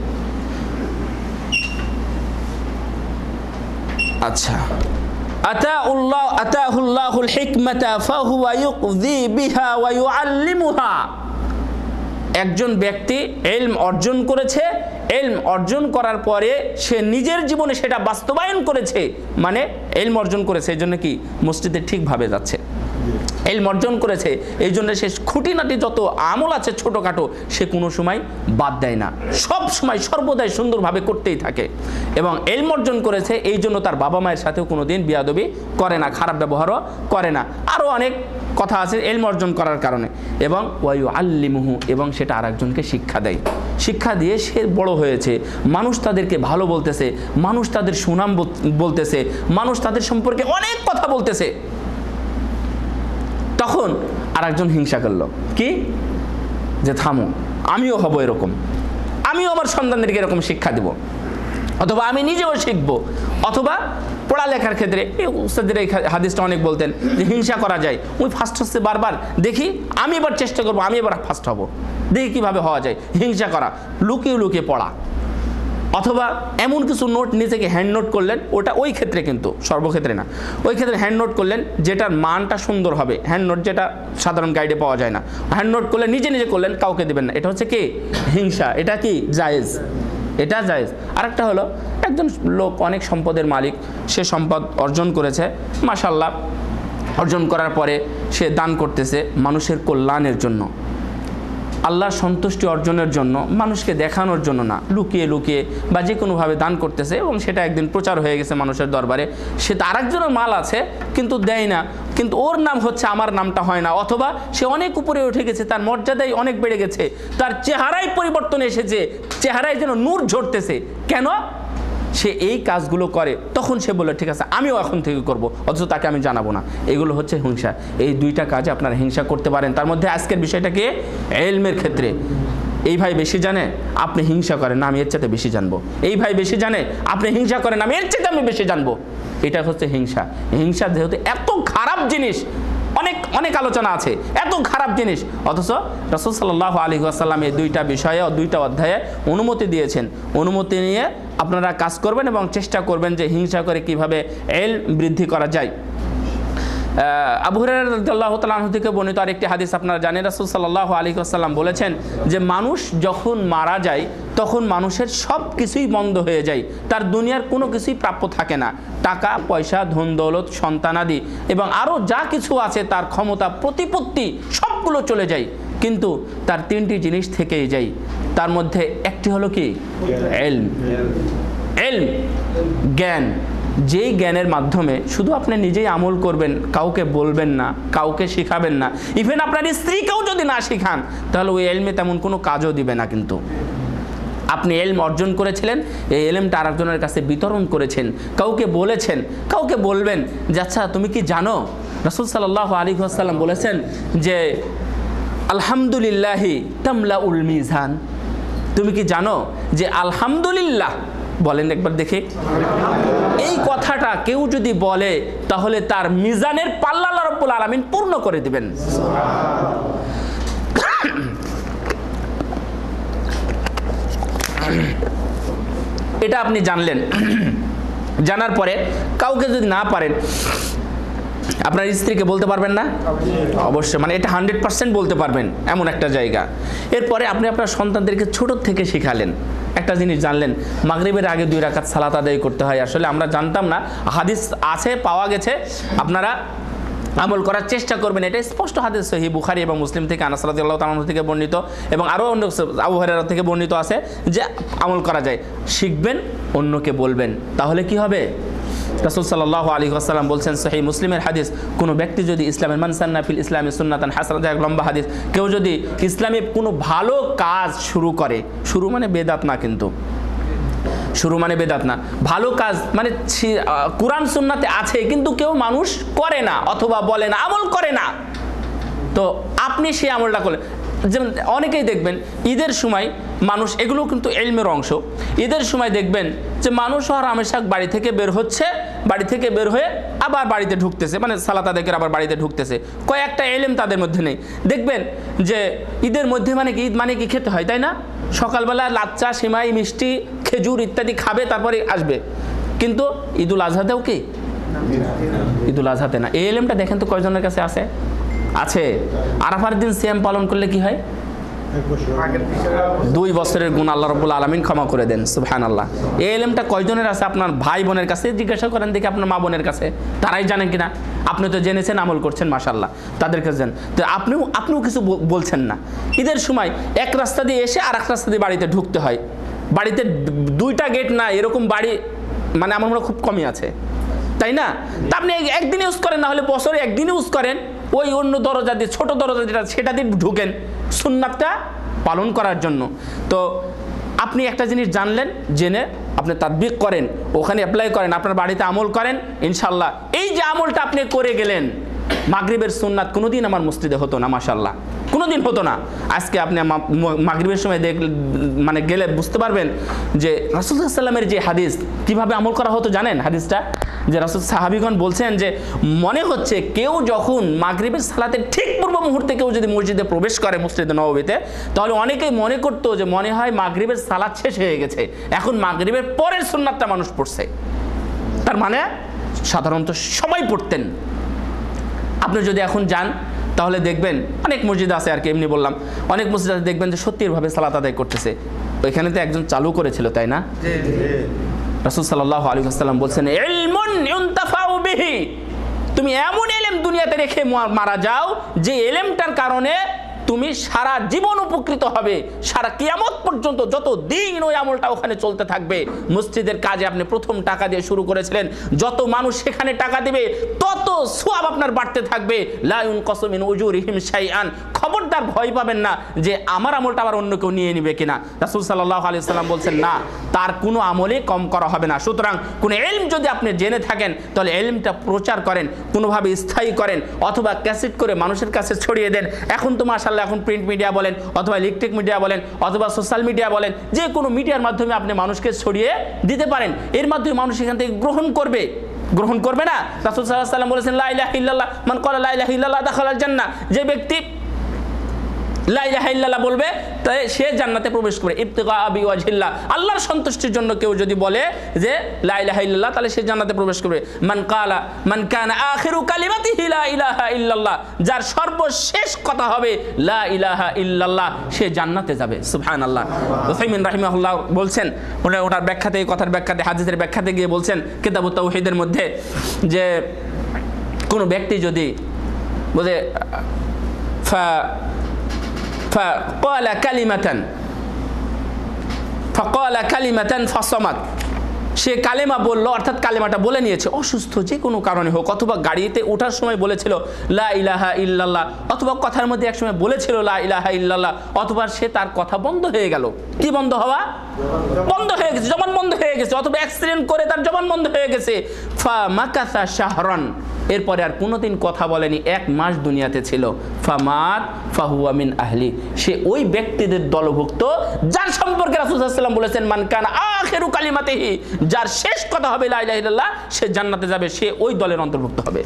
আচ্ছা, আতাহুল্লাহুল হিকমাতা ফাহুয়া ইউকযী বিহা ওয়া ইউআল্লিমুহা। একজন ব্যক্তি ইলম অর্জন করেছে, ইলম অর্জন করার পরে সে নিজের জীবনে সেটা বাস্তবায়ন করেছে, মানে ইলম অর্জন করেছে এই জন্য কি মসজিদে ঠিকভাবে যাচ্ছে, ইলম অর্জন করেছে এই জন্য সে খুঁটিনাটি যত আমল আছে ছোটোখাটো সে কোনো সময় বাদ দেয় না, সব সময় সর্বদাই সুন্দরভাবে করতেই থাকে। এবং ইলম অর্জন করেছে এই জন্য তার বাবা মায়ের সাথেও কোনো দিন বিয়াদবি করে না, খারাপ ব্যবহারও করে না। আরও অনেক কথা আছে ইলম অর্জন করার কারণে। এবং ওয়ায়ু আল্লিমুহু, এবং সেটা আরেকজনকে শিক্ষা দেয়, শিক্ষা দিয়ে সে বড় হয়েছে, মানুষ তাদেরকে ভালো বলতেছে, মানুষ তাদের সুনাম বলতেছে, মানুষ তাদের সম্পর্কে অনেক কথা বলতেছে। তখন আর একজন হিংসা করলো কি, যে থামো আমিও হব এরকম, আমিও আমার সন্তানদেরকে এরকম শিক্ষা দেব, অথবা আমি নিজেও শিখবো। অথবা পড়ালেখার ক্ষেত্রে এই উস্তাদের এই হাদিসটা অনেক বলতেন যে হিংসা করা যায়, ওই ফার্স্ট হচ্ছে বারবার, দেখি আমি এবার চেষ্টা করবো, আমি এবার ফার্স্ট হব, দেখি কিভাবে হওয়া যায়। হিংসা করা, লুকিয়ে লুকিয়ে পড়া, অথবা এমন কিছু নোট নিজেকে হ্যান্ড নোট করলেন, ওটা ওই ক্ষেত্রে কিন্তু সর্বক্ষেত্রে না, ওই ক্ষেত্রে হ্যান্ড নোট করলেন যেটার মানটা সুন্দর হবে, হ্যান্ড নোট যেটা সাধারণ গাইডে পাওয়া যায় না, হ্যান্ড নোট করলেন নিজে নিজে করলেন, কাউকে দেবেন না, এটা হচ্ছে কি হিংসা। এটা কি জায়েজ, এটা জায়েজ। আরেকটা হলো একজন লোক অনেক সম্পদের মালিক, সে সম্পদ অর্জন করেছে, মাশাআল্লাহ, অর্জন করার পরে সে দান করতেছে মানুষের কল্যাণের জন্য, আল্লাহর সন্তুষ্টি অর্জনের জন্য, মানুষকে দেখানোর জন্য না, লুকিয়ে লুকিয়ে বা যে কোনোভাবে দান করতেছে, এবং সেটা একদিন প্রচার হয়ে গেছে মানুষের দরবারে। সে তো আরেকজনের মাল আছে কিন্তু দেয় না, কিন্তু ওর নাম হচ্ছে, আমার নামটা হয় না, অথবা সে অনেক উপরে উঠে গেছে, তার মর্যাদাই অনেক বেড়ে গেছে, তার চেহারায় পরিবর্তন এসেছে, চেহারায় যেন নূর ঝরতেছে। কেন? সে এই কাজগুলো করে। তখন সে বলে ঠিক আছে আমিও এখন থেকে করব, অথচ তাকে আমি জানাবো না। এগুলো হচ্ছে হিংসা। এই দুইটা কাজে আপনারা হিংসা করতে পারেন। তার মধ্যে আজকের বিষয়টা কি, ইলমের ক্ষেত্রে। এই ভাই বেশি জানে, আপনি হিংসা করেন না আমি এর চাইতে বেশি জানবো, এই ভাই বেশি জানে, আপনি হিংসা করেন আমি এর চাইতে আমি বেশি জানবো। এটা হচ্ছে হিংসা। হিংসা যেহেতু এত খারাপ জিনিস, অনেক অনেক আলোচনা আছে, এত খারাপ জিনিস, অথচ রাসূল সাল্লাল্লাহু আলাইহি ওয়াসাল্লাম এই দুইটা বিষয়ে, দুইটা অধ্যায়ে অনুমতি দিয়েছেন। অনুমতি নিয়ে আপনারা কাজ করবেন এবং চেষ্টা করবেন যে হিংসা করে কিভাবে ইলম বৃদ্ধি করা যায়। আবু হুরায়রা রাদিয়াল্লাহু তাআলা আনহু থেকে বর্ণিত আরেকটি হাদিস আপনারা জানেন, রাসূল সাল্লাল্লাহু আলাইহি ওয়াসাল্লাম বলেছেন যে মানুষ যখন মারা যায় তখন মানুষের সব কিছুই বন্ধ হয়ে যায়, তার দুনিয়ার কোনো কিছুই প্রাপ্য থাকে না, টাকা পয়সা, ধন দৌলত, সন্তানাদি এবং আরও যা কিছু আছে, তার ক্ষমতা, প্রতিপত্তি সবগুলো চলে যায়, কিন্তু তার তিনটি জিনিস থেকেই যায়। তার মধ্যে একটি হলো কি, ইলম। ইলম, জ্ঞান। যেই জ্ঞানের মাধ্যমে শুধু আপনি নিজেই আমল করবেন, কাউকে বলবেন না, কাউকে শিখাবেন না, ইভেন আপনার স্ত্রীকেও যদি না শিখান, তাহলে ওই ইলমে তেমন কোনো কাজও দিবে না। কিন্তু আপনি ইলম অর্জন করেছিলেন, এই ইলমটা আরেকজনের কাছে বিতরণ করেছেন, কাউকে বলেছেন, কাউকে বলবেন যে আচ্ছা তুমি কি জানো, রাসূল সাল্লাল্লাহু আলাইহি ওয়াসাল্লাম বলেছেন যে আলহামদুলিল্লাহি তামলাউল মিজান। তুমি কি জানো যে আলহামদুলিল্লাহ, বলেন একবার দেখি, এই কথাটা কেউ যদি বলে তাহলে তার মিজানের পাল্লা আল্লাহ রাব্বুল আলামিন পূর্ণ করে দিবেন। এটা আপনি জানলেন, জানার পরে কাউকে যদি না পারেন, আপনার স্ত্রীকে বলতে পারবেন না? অবশ্যই, মানে এটা 100% বলতে পারবেন, এমন একটা জায়গা। এরপরে আপনি আপনার সন্তানদেরকে ছোট থেকে শিখালেন, একটা জিনিস জানলেন, মাগরিবের আগে 2 রাকাত সালাত আদায় করতে হয়। আসলে আমরা জানতাম না, হাদিস আছে, পাওয়া গেছে, আপনারা আমল করার চেষ্টা করবেন। এটা স্পষ্ট হাদিস সহিহ বুখারী এবং মুসলিম থেকে আনাস রাদিয়াল্লাহু তাআলা থেকে বর্ণিত, এবং আরও অন্য আবু হুরায়রা থেকে বর্ণিত আছে যে আমল করা যায়। শিখবেন, অন্যকে বলবেন, তাহলে কি হবে? রাসূল সাল্লাল্লাহু আলাইহি ওয়াসাল্লাম বলছেন, সহিহ মুসলিমের হাদিস, কোনো ব্যক্তি যদি ইসলামের মান সান্না ফিল ইসলামি সুন্নাতান হাসানাতান, এক লম্বা হাদিস, কেউ যদি ইসলামে কোনো ভালো কাজ শুরু করে, শুরু মানে বেদাত না, কিন্তু শুরু মানে বেদাত না, ভালো কাজ মানে কুরআন সুন্নাতে আছে কিন্তু কেউ মানুষ করে না, অথবা বলে না, আমল করে না, তো আপনি সেই আমলটা করলেন। যেমন অনেকেই দেখবেন ঈদের সময় মানুষ, এগুলো কিন্তু ইলমের অংশ, ঈদের সময় দেখবেন যে মানুষ আর হামেশা বাড়ি থেকে বের হচ্ছে, বাড়ি থেকে বের হয়ে আবার বাড়িতে ঢুকতেছে, মানে সালাত আদায় করে আবার বাড়িতে ঢুকতেছে, কয়েকটা ইলম তাদের মধ্যে নেই। দেখবেন যে ঈদের মধ্যে মানে কি, ঈদ মানে কি খেতে হয়, তাই না? সকালবেলা লাচ্চা, সিমাই, মিষ্টি, খেজুর ইত্যাদি খাবে, তারপরে আসবে, কিন্তু ঈদুল আজহাতেও কি, ঈদুল আজহাতে না। এই ইলমটা দেখেন তো কয়জনের কাছে আছে? আছে। আরাফার দিন সিয়াম পালন করলে কি হয়? 2 বছরের গুণ আল্লাহ রাব্বুল আলামিন ক্ষমা করে দেন, সুবহানাল্লাহ। এই ইলমটা কয়জনের আছে আপনার ভাই বোনের কাছে? জিজ্ঞাসা করেন দেখি আপনার মা বোনের কাছে, তারাই জানেন কিনা। আপনি তো জেনেছেন, আমল করছেন, মাশাআল্লাহ, তাদের কাছে যান, তো আপনিও কিছু বলছেন না। ঈদের সময় এক রাস্তা দিয়ে এসে আর এক রাস্তা দিয়ে বাড়িতে ঢুকতে হয়, বাড়িতে 2টা গেট না, এরকম বাড়ি মানে আমার মনে খুব কমই আছে, তাই না? তা আপনি একদিন ইউজ করেন, না হলে বছরে একদিন ইউজ করেন, ওই অন্য দরজা দিয়ে, ছোট দরজা যেটা, সেটা দিয়ে ঢুকেন সুন্নাতটা পালন করার জন্য। তো আপনি একটা জিনিস জানলেন, জেনে আপনি তাদবিক করেন, ওখানে অ্যাপ্লাই করেন, আপনার বাড়িতে আমল করেন, ইনশাল্লাহ এই যে আমলটা আপনি করে গেলেন, মাগরিবের সুন্নাত কোনোদিন আমার মসজিদে হতো না, মাশাআল্লাহ, কোনোদিন হতো না। আজকে আপনি মাগরিবের সময় মানে গেলে বুঝতে পারবেন যে রাসূলুল্লাহ সাল্লাল্লাহু আলাইহি ওয়াসাল্লামের যে হাদিস কিভাবে আমল করা হতো জানেন? হাদিসটা যে রাসূল সাহাবীগণ বলছেন যে মনে হচ্ছে কেউ যখন মাগরিবের সালাতের ঠিক পূর্ব মুহূর্তে কেউ যদি মসজিদে প্রবেশ করে, মসজিদে নববীতে, তাহলে অনেকেই মনে করতো যে মনে হয় মাগরিবের সালাত শেষ হয়ে গেছে, এখন মাগরিবের পরের সুন্নাতটা মানুষ পড়ছে। তার মানে সাধারণত সবাই পড়তেন। আপনি যদি এখন যান তাহলে দেখবেন অনেক মসজিদ আছে, আর কি এমনি বললাম, অনেক মসজিদ আছে দেখবেন যে সত্যিভাবে সালাত আদায় করতেছে। ওইখানে তো একজন চালু করেছিল, তাই না? রাসূল সাল্লাল্লাহু আলাইহি ওয়াসাল্লাম বলছেন, ইলমুন ইউনতাফাউ বিহি, তুমি এমন ইলম দুনিয়াতে রেখে মারা যাও যে ইলমটার কারণে তুমি সারা জীবন উপকৃত হবে, সারা কিয়ামত পর্যন্ত যত দিন ওই আমলটা ওখানে চলতে থাকবে। মসজিদের কাজে আপনি প্রথম টাকা দিয়ে শুরু করেছিলেন, যত মানুষ সেখানে টাকা দিবে তত সওয়াব আপনার বাড়তে থাকবে। লা ইউনকাসু মিন উজুরিহিম শাইআন, খবরদার ভয় পাবেন না যে আমার আমলটা আবার অন্য কেউ নিয়ে নেবে কিনা। রাসূল সাল্লাল্লাহু আলাইহি ওয়াসাল্লাম বলছেন না, তার কোনো আমলে কম করা হবে না। সুতরাং কোনো ইলম যদি আপনি জেনে থাকেন তাহলে ইলমটা প্রচার করেন, কোনোভাবে স্থায়ী করেন, অথবা ক্যাসেট করে মানুষের কাছে ছড়িয়ে দেন। এখন তো মাশাআল্লাহ এখন প্রিন্ট মিডিয়া বলেন, অথবা ইলেকট্রিক মিডিয়া বলেন, অথবা সোশ্যাল মিডিয়া বলেন, যে কোনো মিডিয়ার মাধ্যমে আপনি মানুষকে ছড়িয়ে দিতে পারেন। এর মাধ্যমে মানুষ এখান থেকে গ্রহণ করবে না? রাসূল সাল্লাল্লাহু আলাইহি ওয়াসাল্লাম বলেছেন, লা ইলাহা ইল্লাল্লাহ মান ক্বালা লা ইলাহা ইল্লাল্লাহ দাখালাল জান্নাহ, যে ব্যক্তি লা ইলাহা ইল্লাল্লাহ বলবে তাই সে জান্নাতে প্রবেশ করবে। ইবতিগা বিওয়াজহিল্লাহ, আল্লাহর সন্তুষ্টির জন্য কেউ যদি বলে যে লা ইলাহা ইল্লাল্লাহ, তাহলে সে জান্নাতে প্রবেশ করবে। মান কানা আখিরু কালিমাতিহি লা ইলাহা ইল্লাল্লাহ, যার সর্বশেষ কথা হবে লা ইলাহা ইল্লাল্লাহ, সে জান্নাতে যাবে। সুবহানাল্লাহ। উসাইমিন রাহিমাহুল্লাহ বলছেন, ওনার ব্যাখ্যাতে, এই কথার ব্যাখ্যাতে, হাদিসের ব্যাখ্যাতে গিয়ে বলছেন কিতাবুত তাওহীদের মধ্যে, যে কোনো ব্যক্তি যদি বলে فقال كلمة فصمت, সে কালেমা বলল, অর্থাৎ কালেমাটা বলে নিয়েছে, অসুস্থ যে কোনো কারণে হোক, অথবা গাড়িতে ওঠার সময় বলেছিল লা ইলাহা ইল্লাল্লাহ, অথবা কথার মধ্যে একসময় বলেছিল লা ইলাহা ইল্লাল্লাহ, অথবা সে তার কথা বন্ধ হয়ে গেল। কি বন্ধ হওয়া? বন্ধ হয়ে গেছে, জবান বন্ধ হয়ে গেছে, অথবা অ্যাক্সিডেন্ট করে তার জবান বন্ধ হয়ে গেছে। ফামাকাসা শাহরান, এরপরে আর কোনোদিন কথা বলেনি, 1 মাস দুনিয়াতে ছিল। ফামাত ফাহুয়া মিন আহলি, সে ওই ব্যক্তিদের দলভুক্ত যার সম্পর্কে রাসূল সাল্লাল্লাহু আলাইহি ওয়াসাল্লাম বলেছেন মান কানা আখিরু কালিমাতিহি, যার শেষ কথা হবে লা ইলাহা ইল্লাল্লাহ, সে জান্নাতে যাবে, সে ওই দলের অন্তর্ভুক্ত হবে।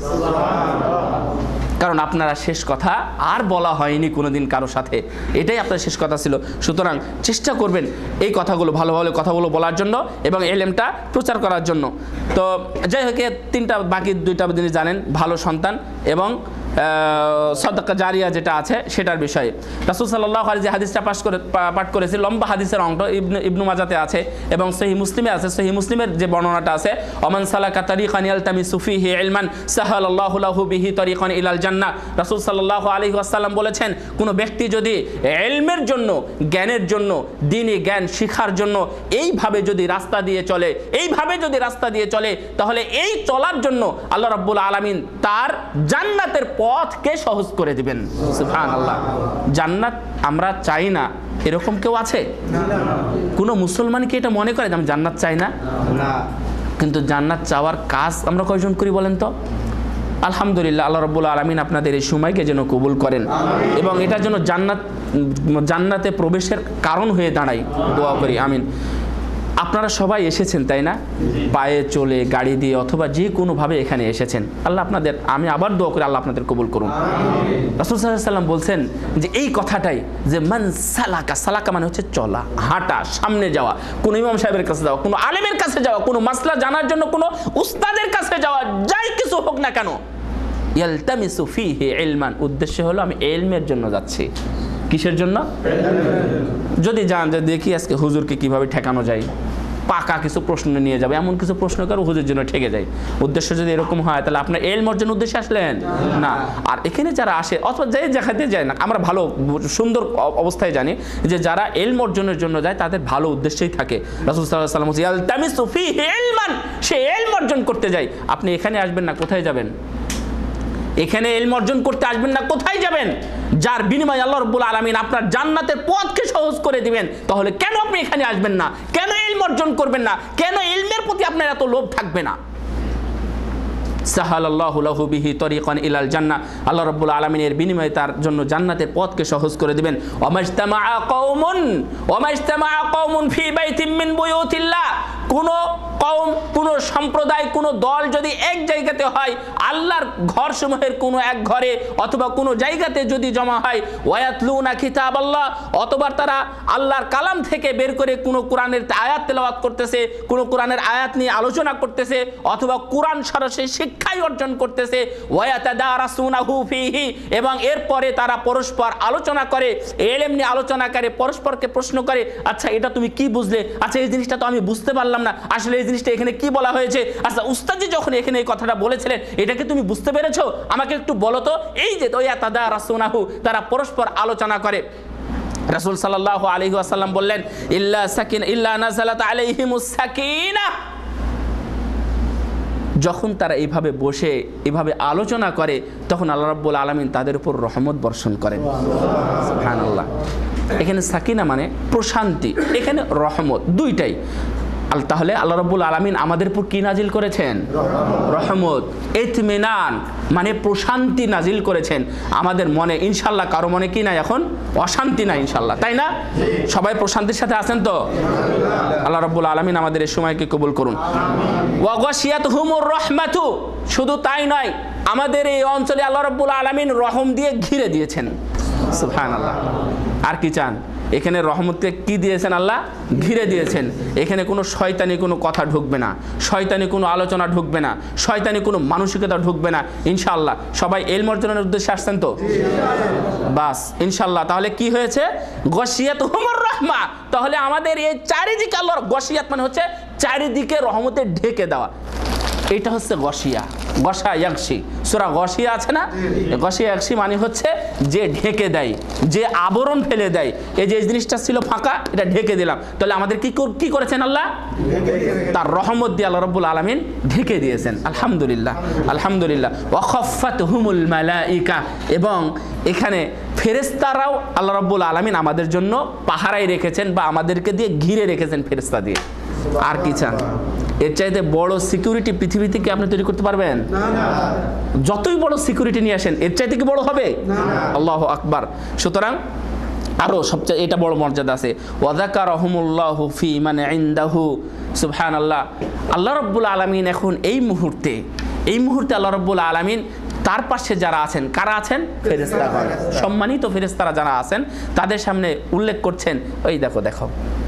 কারণ আপনারা শেষ কথা আর বলা হয়নি কোনোদিন কারো সাথে, এটাই আপনার শেষ কথা ছিল। সুতরাং চেষ্টা করবেন এই কথাগুলো, ভালো ভালো কথাগুলো বলার জন্য এবং ইলমটা প্রচার করার জন্য। তো যাই হোক, বাকি 2টা জিনিস জানেন, ভালো সন্তান এবং সাদাকা জারিয়া যেটা আছে সেটার বিষয়ে। রাসূল সাল্লাল্লাহু আলাইহি যে হাদিসটা পাঠ করেছে, লম্বা হাদিসের অংশ, ইবনু মাজাতে আছে এবং সহিহ মুসলিমে আছে। সহিহ মুসলিমের যে বর্ণনাটা আছে, ওমান সালাকা তারিকান ইয়ালতামিসু ফীহি ইলমান সাহালাল্লাহু লাহু বিহি তারিকান ইলাল জান্নাহ, রাসূল সাল্লাল্লাহু আলাইহি ওয়াসাল্লাম বলেছেন, কোনো ব্যক্তি যদি ইলমের জন্য, জ্ঞানের জন্য, দ্বীনি জ্ঞান শিখার জন্য এইভাবে যদি রাস্তা দিয়ে চলে, তাহলে এই চলার জন্য আল্লাহ রাব্বুল আলামিন তার জান্নাতের পথকে সহজ করে দিবেন। সুবহানাল্লাহ। জান্নাত আমরা চাই না এরকম কেউ আছে? কোনো মুসলমান কি এটা মনে করে যে আমি জান্নাত চাই না? কিন্তু জান্নাত চাওয়ার কাজ আমরা কয়জন করি বলেন তো? আলহামদুলিল্লাহ, আল্লাহ রাব্বুল আলামিন আপনাদের এই সময়কে যেন কবুল করেন এবং এটার জন্য জান্নাতে প্রবেশের কারণ হয়ে দাঁড়ায়, দোয়া করি, আমিন। আপনারা সবাই এসেছেন, তাই না? পায়ে চলে, গাড়ি দিয়ে, অথবা যে কোনোভাবে এখানে এসেছেন। আল্লাহ আপনাদের, আমি আবার দোয়া করি আল্লাহ আপনাদের কবুল করুন। রাসূল সাল্লাল্লাহু আলাইহি ওয়াসাল্লাম বলছেন যে এই কথাটাই, যে মান সালাকা মানে হচ্ছে চলা, হাঁটা, সামনে যাওয়া, কোনো ইমাম সাহেবের কাছে যাওয়া, কোনো আলেমের কাছে যাওয়া, কোনো মাসলা জানার জন্য কোনো উস্তাদের কাছে যাওয়া, যাই কিছু হোক না কেন, ইয়ালতামিসু ফীহি ইলমান, উদ্দেশ্য হলো আমি ইলমের জন্য যাচ্ছি। কিসের জন্য? যদি যান যে দেখি আজকে হুজুরকে কিভাবে ঠেকানো যায়, পাকা কিছু প্রশ্ন নিয়ে যাবে, এমন কিছু প্রশ্ন করে হুজুরের জন্য ঠেকে যায়, উদ্দেশ্য যদি এরকম হয় তাহলে আপনার ইলম অর্জনের উদ্দেশ্যে আসলেন না। আর এখানে যারা আসে, অথবা যে যেখানে যায় না, আমরা ভালো সুন্দর অবস্থায় জানি যে যারা ইলম অর্জনের জন্য যায় তাদের ভালো উদ্দেশ্যই থাকে। রাসূল সাল্লাল্লাহু আলাইহি ওয়াসাল্লাম ইয়ালতামিসু ফীহি ইলমান, সে ইলম অর্জন করতে যায়। আপনি এখানে আসবেন না, কোথায় যাবেন? এখানে ইলম অর্জন করতে আসবেন না, কোথায় যাবেন? যার বিনিময়ে আল্লাহ রাব্বুল আলামিন আপনার জান্নাতের পথকে সহজ করে দিবেন। তাহলে কেন আপনি এখানে আসবেন না? কেন ইলম অর্জন করবেন না? কেন ইলমের প্রতি আপনার এত লোভ থাকবে না? সাহালাল্লাহু লাহু বিহি তরিকান ইলাল জান্নাহ, আল্লাহ রাব্বুল আলামিনের বিনিময়ে তার জন্য জান্নাতের পথকে সহজ করে দিবেন। ওয়ামাজতামাআ কওমুন ফি বাইতিম মিন বুয়ুতিল্লাহ, কোন কওম, কোন সম্প্রদায়, কোন দল যদি এক জায়গাতে হয়, আল্লাহর ঘরসমূহের কোন এক ঘরে অথবা কোন জায়গাতে যদি জমা হয়, ওয়ায়াতলুনা কিতাবাল্লাহ, অথবা তারা আল্লাহর কালাম থেকে বের করে কোন কোরআনের আয়াত তেলাওয়াত করতেছে, কোন কোরআনের আয়াত নিয়ে আলোচনা করতেছে, অথবা কোরআন সরাসরি শিক্ষাই অর্জন করতেছে, ওয়ায়াতাদারাসুনাহু ফীহি, এবং এরপরে তারা পরস্পর আলোচনা করে, ইলম নিয়ে আলোচনা করে, পরস্পরকে প্রশ্ন করে, আচ্ছা এটা তুমি কি বুঝলে, আচ্ছা এই জিনিসটা তো আমি বুঝতে পারলাম না, আসলে এই জিনিসটা এখানে কি বলা হয়েছে, আচ্ছা উস্তাদজি যখন এখানে এই কথাটা বলেছিলেন এটাকে তুমি বুঝতে পেরেছো, আমাকে একটু বলো তো। এই যে ওয়ায়াতাদারাসুনাহু, তারা পরস্পর আলোচনা করে। রাসূল সাল্লাল্লাহু আলাইহি ওয়াসাল্লাম বললেন, ইল্লা নাযালাত আলাইহিমুস সাকিনাহ, যখন তারা এইভাবে বসে এইভাবে আলোচনা করে তখন আল্লাহ রাব্বুল আলামিন তাদের উপর রহমত বর্ষণ করেন। সুবহানাল্লাহ। এখানে সাকিনা মানে প্রশান্তি, এখানে রহমত, দুইটাই। তাহলে আল্লাহ রাব্বুল আলামিন আমাদের উপর কি নাজিল করেছেন? রহমত। ইতমিনান মানে প্রশান্তি নাজিল করেছেন আমাদের মনে। ইনশাআল্লাহ কারো মনে কি নাই এখন? অশান্তি নাই ইনশাআল্লাহ, তাই না? সবাই প্রশান্তির সাথে আছেন তো? আল্লাহ রাব্বুল আলামিন আমাদের এই সময়কে কবুল করুন। ওয়া গাশিয়াতহুমুর রাহমাতু, শুধু তাই নয়, আমাদের এই অঞ্চলে আল্লাহ রাব্বুল আলামিন রহম দিয়ে ঘিরে দিয়েছেন। সুবহানাল্লাহ। আর কি চান? এখানে রহমতকে কি দিয়েছেন? আল্লাহ ঘিরে দিয়েছেন। এখানে কোনো শয়তানি কোনো কথা ঢুকবে না, শয়তানি কোনো আলোচনা ঢুকবে না, শয়তানি কোনো মানসিকতা ঢুকবে না ইনশাআল্লাহ। সবাই ইলম অর্জনের উদ্দেশ্যে আসছেন তো? বাস ইনশাআল্লাহ। তাহলে কি হয়েছে? গাশিয়াতহুমুর রাহমা, তাহলে আমাদের এই চারিদিকে আল্লাহর, গাশিয়াত মানে হচ্ছে চারিদিকে রহমতে ঢেকে দেওয়া, এটা হচ্ছে গশিয়া। গশা ইয়াগশি, সূরা গশিয়া আছে না? গশিয়া ইয়াগশি মানে হচ্ছে যে ঢেকে দেয়, যে আবরণ ফেলে দেয়। এই যে জিনিসটা ছিল ফাঁকা, এটা ঢেকে দিলাম। তাহলে আমাদের কি করেছেন আল্লাহ? তার রহমত দিয়ে আল্লাহ রাব্বুল আলামিন ঢেকে দিয়েছেন। আলহামদুলিল্লাহ, আলহামদুলিল্লাহ। ওয়া খাফফাতহুমুল মালাইকা, এবং এখানে ফেরেশতারাও আল্লাহ রাব্বুল আলামিন আমাদের জন্য পাহারায় রেখেছেন বা আমাদেরকে দিয়ে ঘিরে রেখেছেন ফেরেশতা দিয়ে। আর কি চান? এর চাইতে বড় সিকিউরিটি পৃথিবীতে কি আপনি তৈরি করতে পারবেন? যতই বড় সিকিউরিটি নিয়ে আসেন, এর চাইতে কি বড় হবে? আল্লাহু আকবার। সুতরাং আরো সবচেয়ে এটা বড় মর্যাদা আছে। ওয়াযাকারাহুমুল্লাহু ফি মান ইনদাহু, সুবহানাল্লাহ। আল্লাহ রাব্বুল আলামিন এখন এই মুহূর্তে আল্লাহ রাব্বুল আলামিন তার পাশে যারা আছেন, কারা আছেন? ফেরেশতাগণ, সম্মানিত ফেরেশতারা যারা আছেন তাদের সামনে উল্লেখ করছেন, ওই দেখো দেখো,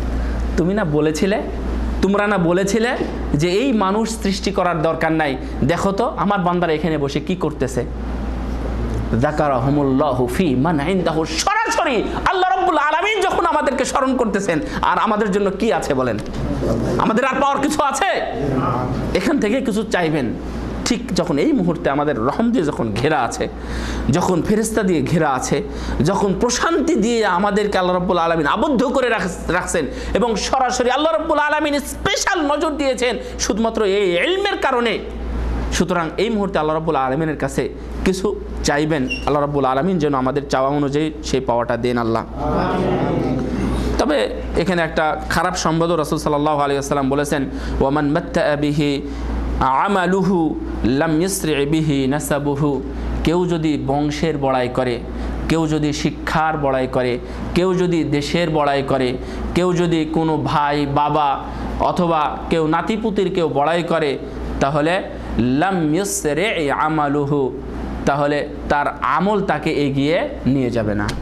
তোমরা না বলেছিলে যে এই মানুষ সৃষ্টি করার দরকার নাই, দেখো তো আমার বান্দারা এখানে বসে কি করতেছে। যাকারাহুমুল্লাহু ফি মান ইনদাহু, সরাসরি আল্লাহ রাব্বুল আলামিন যখন আমাদেরকে স্মরণ করতেছেন, আর আমাদের জন্য কি আছে বলেন? আমাদের আর পাওয়ার কিছু আছে? এখান থেকে কিছু চাইবেন। ঠিক যখন এই মুহূর্তে আমাদের রহম দিয়ে যখন ঘেরা আছে, যখন ফেরেশতা দিয়ে ঘেরা আছে, যখন প্রশান্তি দিয়ে আমাদেরকে আল্লাহ রাব্বুল আলামিন আবদ্ধ করে রাখছেন, এবং সরাসরি আল্লাহ রাব্বুল আলামিন স্পেশাল নজর দিয়েছেন শুধুমাত্র এই ইলমের কারণে। সুতরাং এই মুহূর্তে আল্লাহ রাব্বুল আলামিনের কাছে কিছু চাইবেন, আল্লাহ রাব্বুল আলামিন যেন আমাদের চাওয়া অনুযায়ী সেই পাওয়াটা দেন আল্লাহ। তবে এখানে একটা খারাপ সম্বোধ রাসূল সাল্লাল্লাহু আলাইহি ওয়াসাল্লাম বলেছেন, ওয়ামান মাত্তাআ বিহি আমালুহু লাম ইসরি বিহি নাসাবুহু, কেউ যদি বংশের বড়াই করে, কেউ যদি শিক্ষার বড়াই করে, কেউ যদি দেশের বড়াই করে, কেউ যদি কোনো ভাই বাবা অথবা কেউ নাতিপুতির কেউ বড়াই করে, তাহলে লাম ইসরি আমালুহু, তাহলে তার আমল তাকে এগিয়ে নিয়ে যাবে না।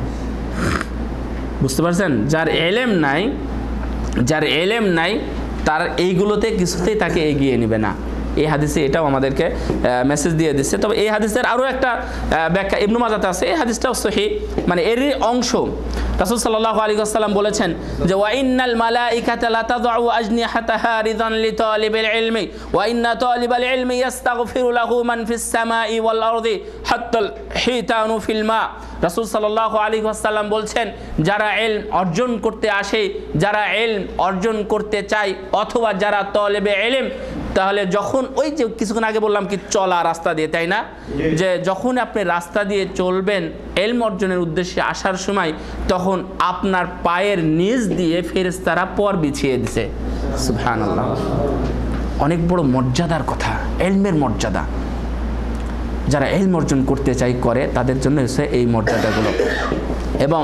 বুঝতে পারছেন? যার এলেম নাই তার এইগুলোতে কিছুতেই তাকে এগিয়ে নেবে না। এই হাদিসে এটাও আমাদেরকে মেসেজ দিয়ে দিচ্ছে। তবে এই হাদিসের আরও একটা ব্যাখ্যা ইবনে মাজাতে আছে, এই হাদিসটাও সহিহ, মানে এরই অংশ। রাসূল সাল্লাল্লাহু আলাইহি ওয়াসাল্লাম বলেছেন যে ওয়া ইন্নাল মালাইকাতা লা তাযউ আজনিহাতাহা রিদান লিতালিবিল ইলমি ওয়া ইন্না তালিবাল ইলমি ইস্তাগফিরু লাহু মান ফিস সামাই ওয়াল আরদি হাত্তাল হিতানু ফিল মা। রাসূল সাল্লাল্লাহু আলাইহি ওয়াসাল্লাম বলছেন, যারা ইলম অর্জন করতে আসে, যারা ইলম অর্জন করতে চায়, অথবা যারা তালিবে ইলম, তাহলে যখন ওই যে কিছুক্ষণ আগে বললাম কি চলা রাস্তা দিয়ে, তাই না? যে যখন আপনি রাস্তা দিয়ে চলবেন ইলম অর্জনের উদ্দেশ্যে আসার সময়, তখন আপনার পায়ের নিচ দিয়ে ফেরেশতারা পর বিছিয়ে দিছে। সুবহানাল্লাহ। অনেক বড় মর্যাদার কথা, ইলমের মর্যাদা। যারা ইলম অর্জন করতে চাই করে, তাদের জন্য হচ্ছে এই মর্যাদাগুলো। এবং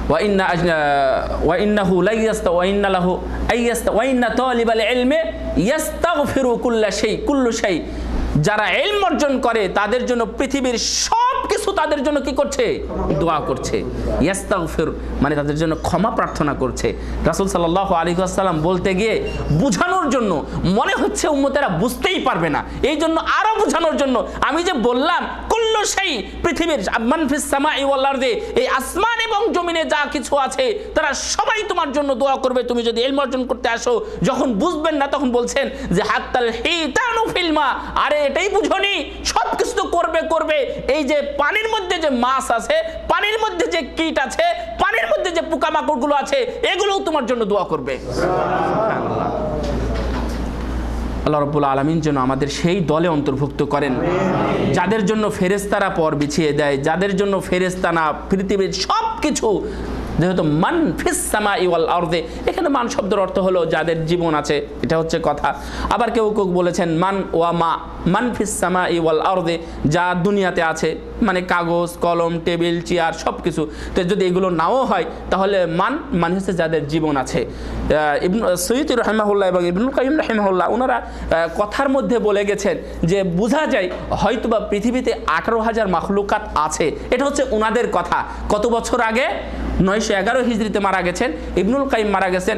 যারা ইলম অর্জন করে তাদের জন্য পৃথিবীর সব কিছু তাদের জন্য কি করছে? দোয়া করছে। ইস্তাগফির মানে তাদের জন্য ক্ষমা প্রার্থনা করছে। রাসূল সাল্লাল্লাহু আলাইহি ওয়াসাল্লাম বলতে গিয়ে বুঝানোর জন্য, মনে হচ্ছে উম্মতেরা বুঝতেই পারবে না, এই জন্য আরো বুঝানোর জন্য আমি যে বললাম কুল্লু শাই, পৃথিবীর মান ফিস সামাই ওয়াল আরদি, এই আসমান এবং জমিনে যা কিছু আছে তারা সবাই তোমার জন্য দোয়া করবে তুমি যদি ইলম অর্জন করতে আসো। যখন বুঝবেন না তখন বলছেন যে হাত্তাল হিতানু ফিল মা, আরে এটাই বুঝনি, সব কিছু তো করবে। এই যে পানির মধ্যে যে মাছ আছে, পানির মধ্যে যে কীট আছে, পানির মধ্যে যে পোকামাকড়গুলো আছে, এগুলোও তোমার জন্য দোয়া করবে। সুবহানাল্লাহ। আল্লাহ রাব্বুল আলামিন যেন আমাদের সেই দলে অন্তর্ভুক্ত করেন যাদের জন্য ফেরেশতারা পর বিছিয়ে দেয়, যাদের জন্য ফেরেশতা না পৃথিবীর সব কিছু। যেহেতু মান ফিস সামাই ওয়াল আরদি, এখানে মান শব্দের অর্থ হলো যাদের জীবন আছে, এটা হচ্ছে কথা। আবার কেউ বলেছেন মান ওয়া মা, মান ফিস সামাই ওয়াল আরদি, যা দুনিয়াতে আছে মানে কাগজ কলম টেবিল চেয়ার সব কিছু। তো যদি এগুলো নাও হয় তাহলে মান হচ্ছে যাদের জীবন আছে। ইবনে সৈয়দী রাহিমাহুল্লাহ এবং ইবনুল কাইয়িম রাহিমাহুল্লাহ ওনারা কথার মধ্যে বলে গেছেন যে বোঝা যায় হয়তোবা পৃথিবীতে 18,000 মাখলুকাত আছে। এটা হচ্ছে ওনাদের কথা। কত বছর আগে? 911 হিজরিতে মারা গেছেন। ইবনুল কাইয়িম মারা গেছেন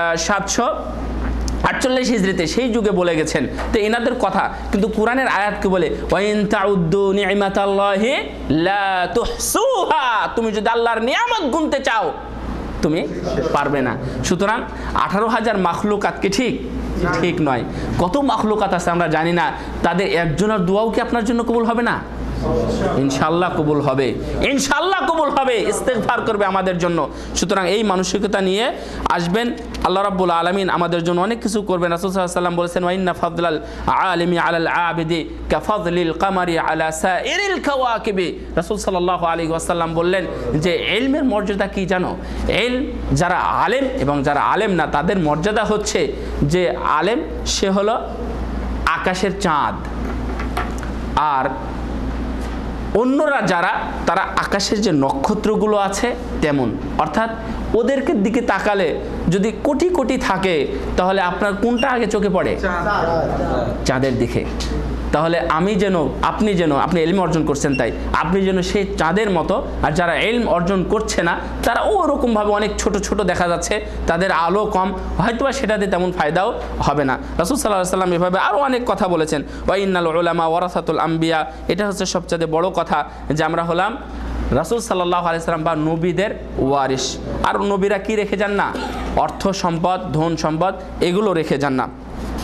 748 হিজরিতে, সেই যুগে বলে গেছেন। তো এনাদের কথা, কিন্তু কোরআনের আয়াতকে বলে ওয়াইন তাউদ্দু নি'মাতাল্লাহি লা তুহসুহা, তুমি যদি আল্লাহর নিয়ামত গুনতে চাও তুমি পারবে না। সুতরাং 18,000 মাখলুকাত কি ঠিক নয়। কত মাখলুকাত আছে আমরা জানি না, তাদের একজনের দোয়াও কি আপনার জন্য কবুল হবে না? ইনশাআল্লাহ কবুল হবে, ইনশাআল্লাহ কবুল হবে, ইস্তেগফার করবে আমাদের জন্য। সুতরাং এই মানসিকতা নিয়ে আসবেন, আল্লাহ রাব্বুল আলামিন আমাদের জন্য অনেক কিছু করবেন। রাসূল সাল্লাল্লাহু আলাইহি ওয়াসাল্লাম বলেছেন ওয়াইন্না ফাদলাল আলিমি আলাল আবিদি কাফাদলিল কামারি আলা সাইরিল কাওয়াকিবি। রাসূল সাল্লাল্লাহু আলাইহি ওয়াসাল্লাম বললেন যে ইলমের মর্যাদা কি জানো? ইলম যারা আলেম এবং যারা আলেম না তাদের মর্যাদা হচ্ছে যে আলেম সে হলো আকাশের চাঁদ, আর অন্যরা যারা তারা আকাশের যে নক্ষত্রগুলো আছে তেমন। অর্থাৎ ওদেরকে দিকে তাকালে যদি কোটি কোটি থাকে তাহলে আপনার কোনটা আগে চোখে পড়ে? চাঁদের দিকে। তাহলে আপনি ইলম অর্জন করছেন তাই আপনি যেন সেই চাঁদের মতো, আর যারা ইলম অর্জন করছে না তারা ওরকমভাবে অনেক ছোট ছোট দেখা যাচ্ছে, তাদের আলো কম, হয়তোবা সেটাতে তেমন ফায়দাও হবে না। রাসূল সাল্লাল্লাহু আলাইহি ওয়াসাল্লাম এভাবে আরও অনেক কথা বলেছেন ওয়া ইন্নাল উলামা ওয়ারাসাতুল আম্বিয়া। এটা হচ্ছে সবচেয়ে বড় কথা যে আমরা হলাম রাসূল সাল্লাল্লাহু আলাইহি ওয়াসাল্লাম বা নবীদের ওয়ারিস। আর নবীরা কি রেখে যান না? অর্থ সম্পদ, ধন সম্পদ এগুলো রেখে যান না।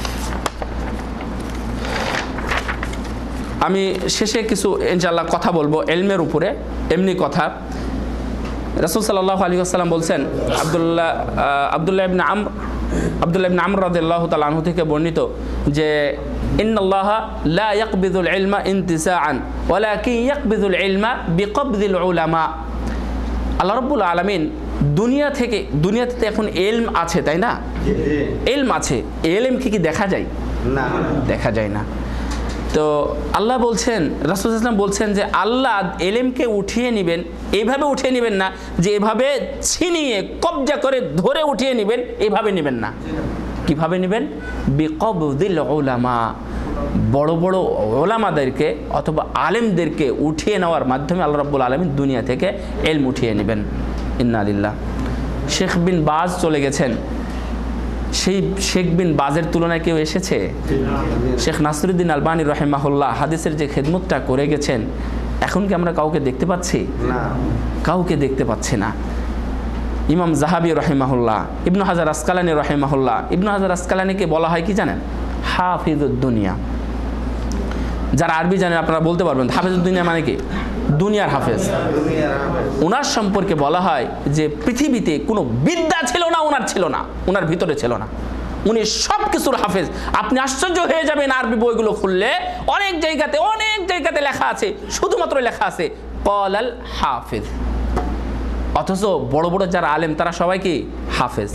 আমি শেষে কিছু ইনশাআল্লাহ কথা বলবো ইলমের উপরে, এমনি কথা। রাসূল সাল্লাল্লাহু আলাইহি ওয়াসাল্লাম বলছেন আব্দুল্লাহ ইবনে আমর রাদিয়াল্লাহু তাআলা আনহু থেকে বর্ণিত যে ইন্নাল্লাহা লা ইয়াকবিদুল ইলমা ইনতিসাআন ওয়ালাকিন ইয়াকবিদুল ইলমা বিকবদিল উলামা। আল্লাহ রাব্বুল আলামিন দুনিয়াতে এখন ইলম আছে, তাই না? ইলম আছে, ইলম কি দেখা যায়? না, দেখা যায় না। তো আল্লাহ বলছেন, রাসূল সাল্লাল্লাহু আলাইহি ওয়াসাল্লাম বলছেন যে আল্লাহ ইলমকে উঠিয়ে নেবেন, এইভাবে উঠিয়ে নেবেন না যে এভাবে ছিনিয়ে কবজা করে ধরে উঠিয়ে নেবেন, এভাবে নেবেন না। কিভাবে নেবেন? বিকবদিল উলামা, বড় বড় ওলামাদেরকে অথবা আলেমদেরকে উঠিয়ে নেওয়ার মাধ্যমে আল্লাহ রাব্বুল আলামিন দুনিয়া থেকে ইলম উঠিয়ে নেবেন। ইন্না লিল্লাহ। শেখ বিন বাজ চলে গেছেন, সেই শেখ বিন বাজের তুলনায় কেউ এসেছে? শেখ নাসিরুদ্দিন আলবানী রাহিমাহুল্লাহ হাদিসের যে খেদমতটা করে গেছেন, এখন কি আমরা কাউকে দেখতে পাচ্ছি? না, কাউকে দেখতে পাচ্ছি না। ইমাম জাহাবি রাহিমাহুল্লাহ, ইবনু হাজার আসকালানী রাহিমাহুল্লাহ, ইবনু হাজার আসকালানীকে বলা হয় কি জানেন? হাফিজুদ দুনিয়া। যারা আরবি জানেন আপনারা বলতে পারবেন হাফিজুদ দুনিয়া মানে কি? দুনিয়ার হাফেজ। ওনার সম্পর্কে বলা হয় যে পৃথিবীতে কোনো বিদ্যা ছিল না ওনার ছিল না, ওনার ভিতরে ছিল না, উনি সব কিছুর হাফেজ। আপনি আশ্চর্য হয়ে যাবেন আরবি বইগুলো খুললে, অনেক জায়গাতে লেখা আছে, শুধুমাত্র লেখা আছে ক্বালাল হাফিজ। অথচ বড় বড় যারা আলেম তারা সবাই কি? হাফেজ।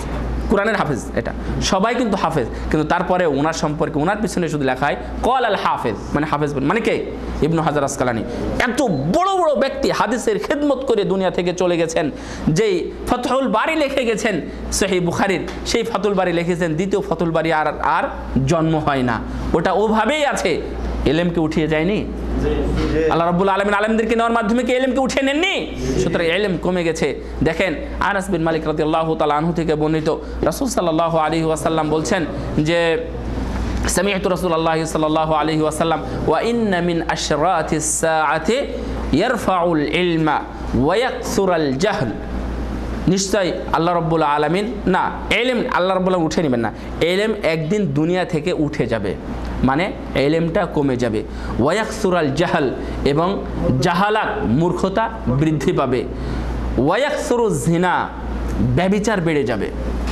কোরআনের হাফেজ, এটা সবাই কিন্তু হাফেজ, কিন্তু তারপরে ওনার সম্পর্কে ওনার পিছনে শুধু লেখা হয় কল আল হাফেজ, মানে হাফেজ মানে কে? ইবনু হাজার আসকালানি। এত বড় বড় ব্যক্তি হাদিসের খেদমত করে দুনিয়া থেকে চলে গেছেন। যেই ফতহুল বারি লিখে গেছেন সহিহ বুখারীর, সেই ফাতুল বারি লিখেছেন, দ্বিতীয় ফাতুল বারি আর জন্ম হয় না, ওটা ওভাবেই আছে। এলেমকে উঠিয়ে যায়নি আল্লাহ রাব্বুল আলামিন, আলেমদেরকে নেওয়ার মাধ্যমে কি এলেমকে উঠিয়ে নেননি? সুতরাং এলেম কমে গেছে। দেখেন আনাস বিন মালিক রাদিয়াল্লাহু তাআলা আনহু থেকে বর্ণিত, রাসূল সাল্লাল্লাহু আলাইহি ওয়াসাল্লাম বলছেন যে সামি'তু রাসূলুল্লাহি সাল্লাল্লাহু আলাইহি ওয়াসাল্লাম ওয়া ইন্না মিন আশরাতিস সাআতি ইয়ারফাউল ইলমা ওয়া ইয়াকসুরাল জাহল। নিশ্চয় আল্লাহ রাব্বুল আলামিন, না এলেম আল্লাহ রাব্বুল আলামিন উঠে নেবেন না, এলেম একদিন দুনিয়া থেকে উঠে যাবে, মানে এলেমটা কমে যাবে। ওয়ায়াকসুরাল জাহাল, এবং জাহালাত মূর্খতা বৃদ্ধি পাবে। ওয়ায়াকসুরু জিনা, ব্যভিচার বেড়ে যাবে।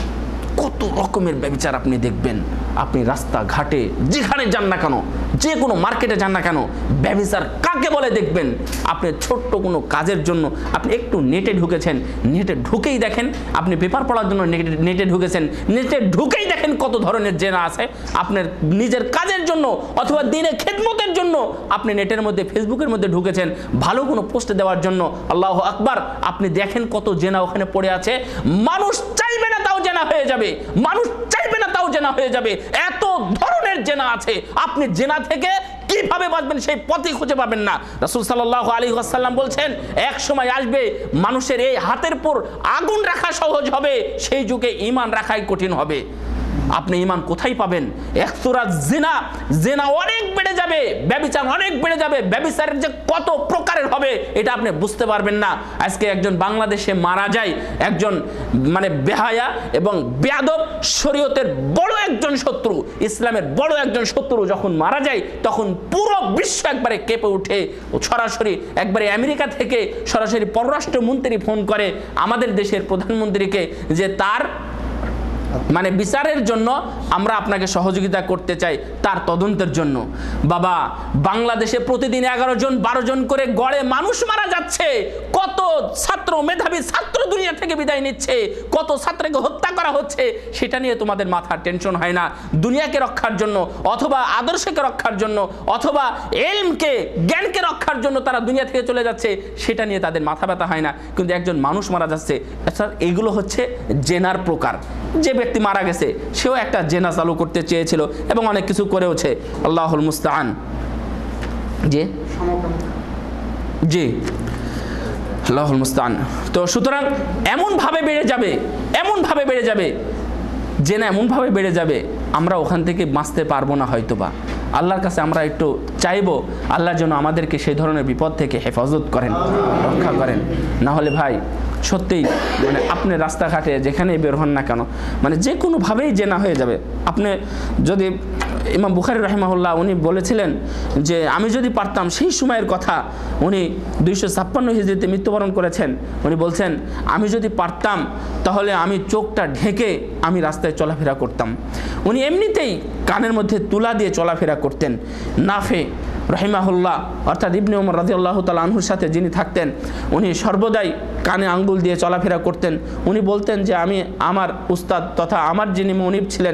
কত রকমের ব্যভিচার আপনি দেখবেন, আপনি রাস্তাঘাটে যেখানে যান না কেন, যে কোনো মার্কেটে যান না কেন, ব্যভিচার কাকে বলে দেখবেন। আপনি ছোট্ট কোনো কাজের জন্য আপনি একটু নেটে ঢুকেছেন, নেটে ঢুকেই দেখেন, আপনি পেপার পড়ার জন্য নেটে ঢুকেছেন, নেটে ঢুকেই দেখেন কত ধরনের জেনা আছে। আপনার নিজের কাজের জন্য অথবা দিনের খেদমতের জন্য আপনি নেটের মধ্যে, ফেসবুকের মধ্যে ঢুকেছেন ভালো কোনো পোস্ট দেওয়ার জন্য। আল্লাহু আকবার, আপনি দেখেন কত জেনা ওখানে পড়ে আছে। মানুষ চাইবে না তাও জেনা হয়ে যাবে, মানুষ চাইবে না তাও জেনা হয়ে যাবে। এত ধরনের জেনা আছে, আপনি জেনা থেকে কিভাবে বাঁচবেন সেই পথই খুঁজে পাবেন না। রাসূল সাল্লাল্লাহু আলাইহি ওয়াসাল্লাম বলছেন, এক সময় আসবে মানুষের এই হাতের উপর আগুন রাখা সহজ হবে, সেই যুগে ঈমান রাখাই কঠিন হবে। আপনি ঈমান কোথায় পাবেন? একসুরাত জিনা, জিনা অনেক বেড়ে যাবে, ব্যভিচার অনেক বেড়ে যাবে। ব্যভিচারের যে কত প্রকারের হবে এটা আপনি বুঝতে পারবেন না। আজকে একজন বাংলাদেশে মারা যায়, একজন মানে বেহায়া এবং বেয়াদব, শরীয়তের বড় একজন শত্রু, ইসলামের বড় একজন শত্রু যখন মারা যায়, তখন পুরো বিশ্ব একবারে কেঁপে উঠে। সরাসরি একবারে আমেরিকা থেকে সরাসরি পররাষ্ট্রমন্ত্রী ফোন করে আমাদের দেশের প্রধানমন্ত্রীকে যে তার মানে বিচারের জন্য আমরা আপনাকে সহযোগিতা করতে চাই, তার তদন্তের জন্য। বাবা, বাংলাদেশে প্রতিদিন 11 জন 12 জন করে গড়ে মানুষ মারা যাচ্ছে। কত ছাত্র, মেধাবী ছাত্র দুনিয়া থেকে বিদায় নিচ্ছে, কত ছাত্রকে হত্যা করা হচ্ছে, সেটা নিয়ে তোমাদের মাথার টেনশন হয় না? দুনিয়াকে রক্ষার জন্য অথবা আদর্শকে রক্ষার জন্য অথবা এলমকে, জ্ঞানকে রক্ষার জন্য তারা দুনিয়া থেকে চলে যাচ্ছে, সেটা নিয়ে তাদের মাথা ব্যথা হয় না। কিন্তু একজন মানুষ মারা যাচ্ছে, আচ্ছা এগুলো হচ্ছে জেনার প্রকার। যে ব্যক্তি মারা গেছে সেও একটা জেনা চালু করতে চেয়েছিল এবং অনেক কিছু করেওছে। আল্লাহুল মুস্তাআন। জি জি, আল্লাহুল মুস্তাআন। তো সুতরাং এমনভাবে বেড়ে যাবে, এমনভাবে বেড়ে যাবে, জেনা এমনভাবে বেড়ে যাবে, আমরা ওখান থেকে বাঁচতে পারবো না হয়তোবা। আল্লাহর কাছে আমরা একটু চাইবো আল্লাহ যেন আমাদেরকে সেই ধরনের বিপদ থেকে হেফাজত করেন, রক্ষা করেন। না হলে ভাই সত্যিই মানে আপনি রাস্তাঘাটে যেখানেই বের হন না কেন, মানে যে কোনোভাবেই জেনা হয়ে যাবে। আপনি যদি, ইমাম বুখারী রাহিমাহুল্লাহ উনি বলেছিলেন যে আমি যদি পারতাম, সেই সময়ের কথা, উনি 256 হিজরিতে মৃত্যুবরণ করেছেন। উনি বলছেন আমি যদি পারতাম তাহলে আমি চোখটা ঢেকে আমি রাস্তায় চলাফেরা করতাম। উনি এমনিতেই কানের মধ্যে তুলা দিয়ে চলাফেরা করতেন। নাফে রহিমাহুল্লাহ অর্থাৎ ইবনে ওমর রাদিয়াল্লাহু তাআলা আনহুর সাথে যিনি থাকতেন, উনি সর্বদাই কানে আঙ্গুল দিয়ে চলাফেরা করতেন। উনি বলতেন যে আমি আমার উস্তাদ তথা আমার যিনি মুনিব ছিলেন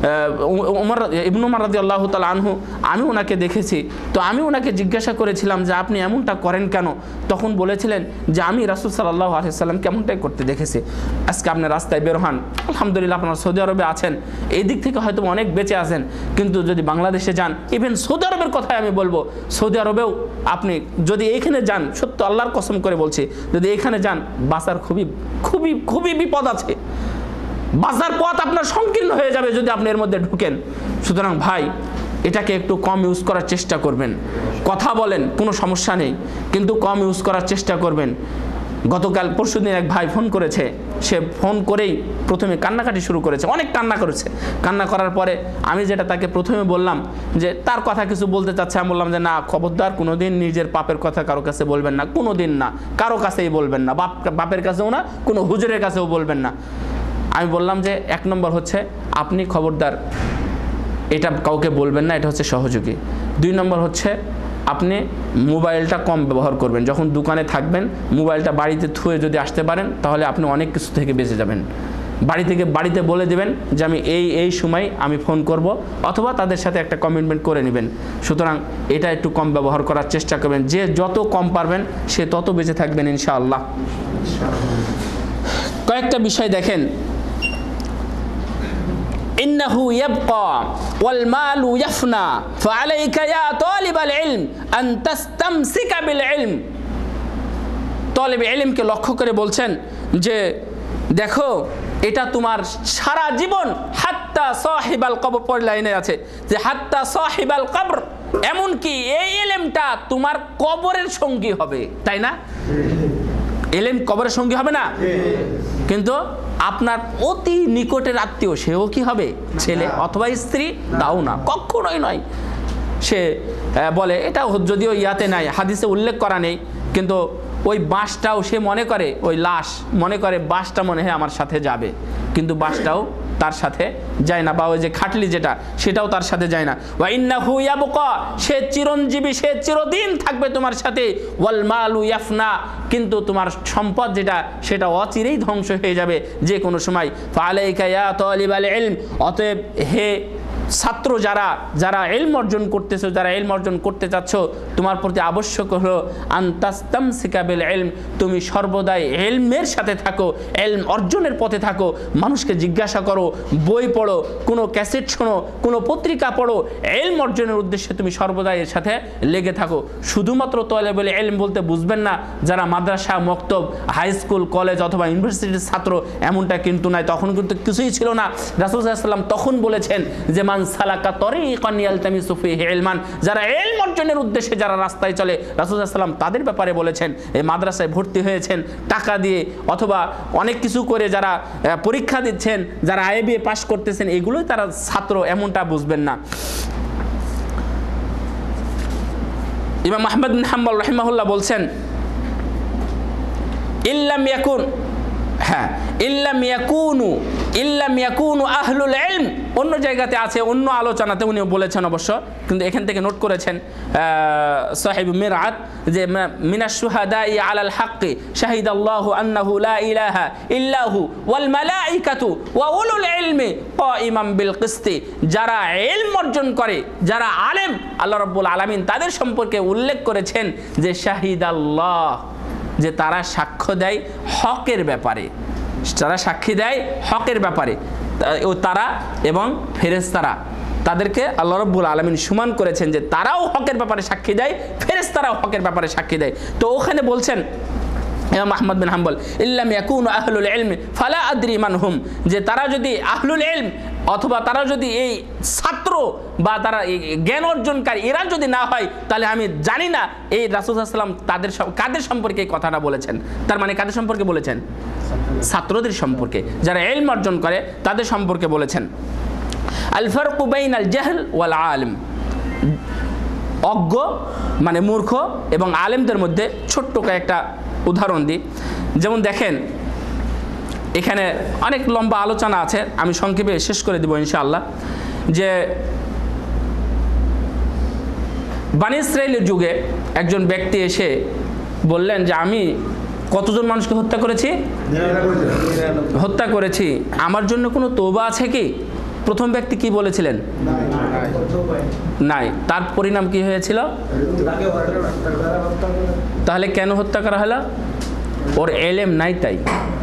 ইবনে ওমর রাদিয়াল্লাহু তাআলা আনহু, আমি ওনাকে দেখেছি, তো আমি ওনাকে জিজ্ঞাসা করেছিলাম যে আপনি এমনটা করেন কেন? তখন বলেছিলেন যে আমি রাসূল সাল্লাল্লাহু আলাইহি ওয়াসাল্লাম কেমনটাই করতে দেখেছি। আজকে আপনি রাস্তায় বের হন, আলহামদুলিল্লাহ আপনারা সৌদি আরবে আছেন, এই দিক থেকে হয়তো অনেক বেঁচে আছেন, কিন্তু যদি বাংলাদেশে যান, ইভেন সৌদি আরবের কথাই আমি বলবো, সৌদি আরবেও আপনি যদি এইখানে যান, সত্য আল্লাহর কসম করে বলছি, যদি এইখানে যান বাঁচার খুবই খুবই খুবই বিপদ আছে। বাঁচার পথ আপনার সংকীর্ণ হয়ে যাবে যদি আপনি এর মধ্যে ঢুকেন। সুতরাং ভাই এটাকে একটু কম ইউজ করার চেষ্টা করবেন। কথা বলেন কোনো সমস্যা নেই, কিন্তু কম ইউজ করার চেষ্টা করবেন। গতকাল পরশুদিন এক ভাই ফোন করেছে, সে ফোন করেই প্রথমে কান্নাকাটি শুরু করেছে, অনেক কান্না করেছে। কান্না করার পরে আমি যেটা তাকে প্রথমে বললাম যে তার কথা কিছু বলতে চাচ্ছে, আমি বললাম যে না, খবরদার কোনোদিন নিজের পাপের কথা কারো কাছে বলবেন না, কোনো দিন না, কারো কাছেই বলবেন না, বাপের কাছেও না, কোনো হুজুরের কাছেও বলবেন না। আমি বললাম যে 1 নম্বর হচ্ছে আপনি খবরদার এটা কাউকে বলবেন না, এটা হচ্ছে সহযোগী। 2 নম্বর হচ্ছে আপনি মোবাইলটা কম ব্যবহার করবেন। যখন দোকানে থাকবেন মোবাইলটা বাড়িতে থুয়ে যদি আসতে পারেন তাহলে আপনি অনেক কিছু থেকে বেঁচে যাবেন। বাড়িতে বলে দেবেন যে আমি এই সময় আমি ফোন করব, অথবা তাদের সাথে একটা কমিটমেন্ট করে নেবেন। সুতরাং এটা একটু কম ব্যবহার করার চেষ্টা করবেন, যে যত কম পারবেন সে তত বেঁচে থাকবেন ইনশাআল্লাহ। কয়েকটা বিষয় দেখেন, ইন্নাহু ইয়াবকা ওয়াল মালু ইয়াফনা ফাআলাইকা ইয়া তালিবাল ইলম আন তাস্তামসিকা বিল ইলম। তালিব ইলমকে লক্ষ্য করে বলছেন যে দেখো এটা তোমার সারা জীবন, হাত্তা সাহিবাল কবর, পরের লাইনে আছে যে হাত্তা সাহিবাল কবর, এমনকি এই ইলমটা তোমার কবরের সঙ্গী হবে, তাই না? ইলম কবরের সঙ্গী হবে না, কিন্তু আপনার অতি নিকটের আত্মীয় সেও কি হবে? ছেলে অথবা স্ত্রী? তাও না, কখনোই নয়। সে বলে, এটা যদিও ইয়াতে নাই, হাদিসে উল্লেখ করা নেই, কিন্তু ওই বাঁশটাও সে মনে করে, ওই লাশ মনে করে বাঁশটা মনে হয় আমার সাথে যাবে, কিন্তু বাঁশটাও তার সাথে যায় না, বা ওই যে খাটলি যেটা সেটাও তার সাথে যায় না। ওয়া ইন্নাহু ইয়াবকা, সে চিরঞ্জীবী, সে চিরদিন থাকবে তোমার সাথে। ওয়াল মালু ইয়াফনা, কিন্তু তোমার সম্পদ যেটা সেটা অচিরেই ধ্বংস হয়ে যাবে যে কোনো সময়। ফাআলাইকা ইয়া তালিবাল ইলম, অতএব হে ছাত্র যারা ইলম অর্জন করতেছো, যারা ইলম অর্জন করতে চাচ্ছ, তোমার প্রতি আবশ্যক হলো আনতাস্তামসিকা বিল ইলম, তুমি সর্বদাই ইলমের সাথে থাকো, ইলম অর্জনের পথে থাকো। মানুষকে জিজ্ঞাসা করো, বই পড়ো, কোনো ক্যাসেট শোনো, কোনো পত্রিকা পড়ো, ইলম অর্জনের উদ্দেশ্যে তুমি সর্বদাই এর সাথে লেগে থাকো। শুধুমাত্র তালিবুল ইলম বলতে বুঝবেন না যারা মাদ্রাসা, মক্তব, হাই স্কুল, কলেজ অথবা ইউনিভার্সিটির ছাত্র, এমনটা কিন্তু নয়। তখন কিন্তু কিছুই ছিল না। রাসূল সাল্লাল্লাহু আলাইহি ওয়াসাল্লাম তখন বলেছেন যে মান সালাকা তরিকান ইয়ালতামিসু ফীহি ইলমান, যারা ইলম অর্জনের উদ্দেশ্যে যারা রাস্তায় চলে, রাসূল সাল্লাল্লাহু আলাইহি ওয়াসাল্লাম তাদের ব্যাপারে বলেছেন। এই মাদ্রাসায় ভর্তি হয়েছেন টাকা দিয়ে অথবা অনেক কিছু করে, যারা পরীক্ষা দিচ্ছেন, যারা আইবিএ পাস করতেছেন, এগুলোই তারা ছাত্র, এমনটা বুঝবেন না। ইমাম আহমদ বিন হাম্বল রাহিমাহুল্লাহ বলছেন ইল্লাম ইয়াকুনু আহলুল ইলম, অন্য জায়গাতে আছে, অন্য আলোচনাতে উনি বলেছেন অবশ্য, কিন্তু এখান থেকে নোট করেছেন সাহিব মিরআত যে মিনাশ শুহাদাই আলাল হাক্কি শাহিদাল্লাহু আন্নাহু লা ইলাহা ইল্লাহু ওয়াল মালাইকাতু ওয়া উলুল ইলমি কাইমান বিল কিসতি, যারা ইলম অর্জন করে, যারা আলেম, আল্লাহ রাব্বুল আলামিন তাদের সম্পর্কে উল্লেখ করেছেন যে শাহিদাল্লাহ, যে তারা সাক্ষ্য দেয় হকের ব্যাপারে, তারা সাক্ষী দেয় হকের ব্যাপারে। তারা এবং ফেরেশতারা, তাদেরকে আল্লাহ রাব্বুল আলামিন সমান করেছেন যে তারাও হকের ব্যাপারে সাক্ষী দেয়, ফেরেশতারাও হকের ব্যাপারে সাক্ষী দেয়। তো ওখানে বলছেন ইমাম আহমদ বিন হাম্বল ইল্লাম ইয়াকুনু আহলুল ইলম ফালা আদরি মান হুম, যে তারা যদি আহলুল ইলম অথবা তারা যদি এই ছাত্র বা তারা জ্ঞান অর্জনকারী এরা যদি না হয়, তাহলে আমি জানি না এই রাসূল সাল্লাল্লাহু আলাইহি ওয়াসাল্লাম কাদের সম্পর্কে এই কথাটা বলেছেন। তার মানে কাদের সম্পর্কে বলেছেন? ছাত্রদের সম্পর্কে, যারা ইলম অর্জন করে তাদের সম্পর্কে বলেছেন। আল ফারকু বাইনাল জাহল ওয়াল আলিম, অজ্ঞ মানে মূর্খ এবং আলেমদের মধ্যে ছোট্ট একটা উদাহরণ দিই। যেমন দেখেন, এখানে অনেক লম্বা আলোচনা আছে, আমি সংক্ষেপে শেষ করে দেব ইনশাআল্লাহ। যে বনী ইসরাঈলের যুগে একজন ব্যক্তি এসে বললেন যে আমি কতজন মানুষকে হত্যা করেছি, আমার জন্য কোনো তওবা আছে কি? প্রথম ব্যক্তি কি বলেছিলেন? নাই। তার পরিণাম কি হয়েছিল? তাহলে কেন হত্যা করা হলো? ওর ইলম নাই তাই।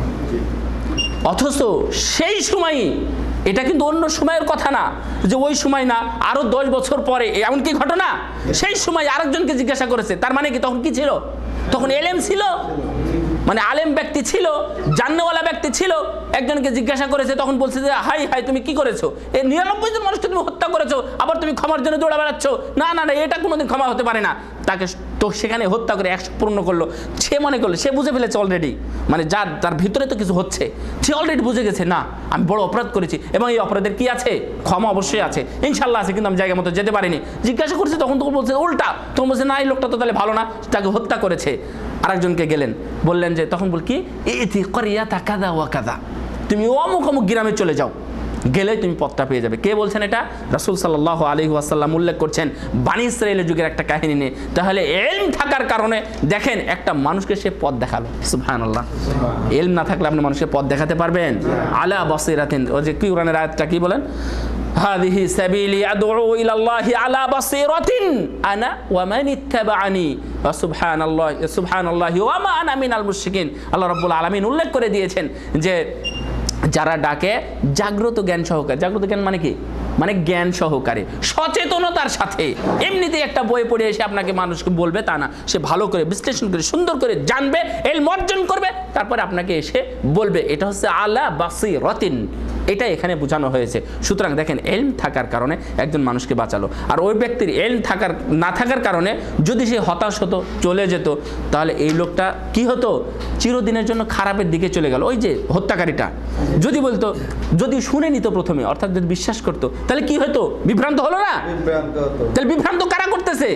অথচ সেই সময়ই, এটা কিন্তু অন্য সময়ের কথা না, যে ওই সময় না, আরো 10 বছর পরে এমন কি ঘটনা, সেই সময় আরেকজনকে জিজ্ঞাসা করেছে। তার মানে কি তখন কি ছিল? তখন ইলম ছিল, মানে আলেম ব্যক্তি ছিল, জান্নেওয়ালা ব্যক্তি ছিল। একজনকে জিজ্ঞাসা করেছে, তখন বলছে যে হাই হাই তুমি কি করেছো? এই 99 জন মানুষকে তুমি হত্যা করেছো, আবার তুমি ক্ষমার জন্য দৌড়া বেড়াচ্ছ? না না না, এটা কোনোদিন ক্ষমা হতে পারে না। তাকে তো সেখানে হত্যা করে 100 পূর্ণ করলো। সে মনে করলো, সে বুঝে ফেলেছে অলরেডি, মানে তার ভিতরে তো কিছু হচ্ছে, সে অলরেডি বুঝে গেছে না আমি বড় অপরাধ করেছি, এবং এই অপরাধের কি আছে? ক্ষমা অবশ্যই আছে, ইনশাল্লাহ আছে, কিন্তু আমি জায়গা মতো যেতে পারিনি। জিজ্ঞাসা করছে, তখন বলছে উল্টা, তখন বলছে না এই লোকটা তো তাহলে ভালো না, তাকে হত্যা করেছে। আরেকজনকে গেলেন, বললেন যে তখন বল কি ইতি করিয়াতা কাযা ওয়া কাযা, তুমি অমুক অমুক গ্রামে চলে যাও, গেলেই তুমি পথটা পেয়ে যাবে। কে বলছেন এটা? রাসূল সাল্লাল্লাহু আলাইহি ওয়াসাল্লাম উল্লেখ করছেন বনী ইসরাঈলের যুগের একটা কাহিনী নিয়ে। তাহলে ইলম থাকার কারণে দেখেন একটা মানুষকে সে পথ দেখালো। সুবহানাল্লাহ। ইলম না থাকলে আপনি মানুষকে পথ দেখাতে পারবেন? আলা বাসীরাতিন, ওই যে কোরআনের আয়াতটা কি বলেন? হাযিহি সাবিলি আদউ ইলাল্লাহি আলা বাসীরাতিন আনা ওয়া মান ইত্তাবাআনি ওয়া সুবহানাল্লাহি ওয়া মা আনা মিনাল মুশরিকিন। আল্লাহ রাব্বুল আলামিন উল্লেখ করে দিয়েছেন যে যারা ডাকে জাগ্রত জ্ঞান সহকারে। জাগ্রত জ্ঞান মানে কি? মানে জ্ঞান সহকারে, সচেতনতার সাথে। এমনিতেই একটা বই পড়ে এসে আপনাকে মানুষকে বলবে তা না, সে ভালো করে বিশ্লেষণ করে সুন্দর করে জানবে, ইলম অর্জন করবে, তারপরে আপনাকে এসে বলবে। এটা হচ্ছে আলা বাসীরাতিন, এটা এখানে বোঝানো হয়েছে। সুতরাং দেখেন ইলম থাকার কারণে একজন মানুষকে বাঁচালো। আর ওই ব্যক্তির ইলম না থাকার কারণে যদি সে হতাশ হতো, চলে যেত, তাহলে এই লোকটা কি হতো? চিরদিনের জন্য খারাপের দিকে চলে গেল। ওই যে হত্যাকারীটা যদি বলতো, যদি শুনে নিত প্রথমে, অর্থাৎ যদি বিশ্বাস করতো, তাহলে কি হতো? বিভ্রান্ত হলো না? তাহলে বিভ্রান্ত কারা করতেছে?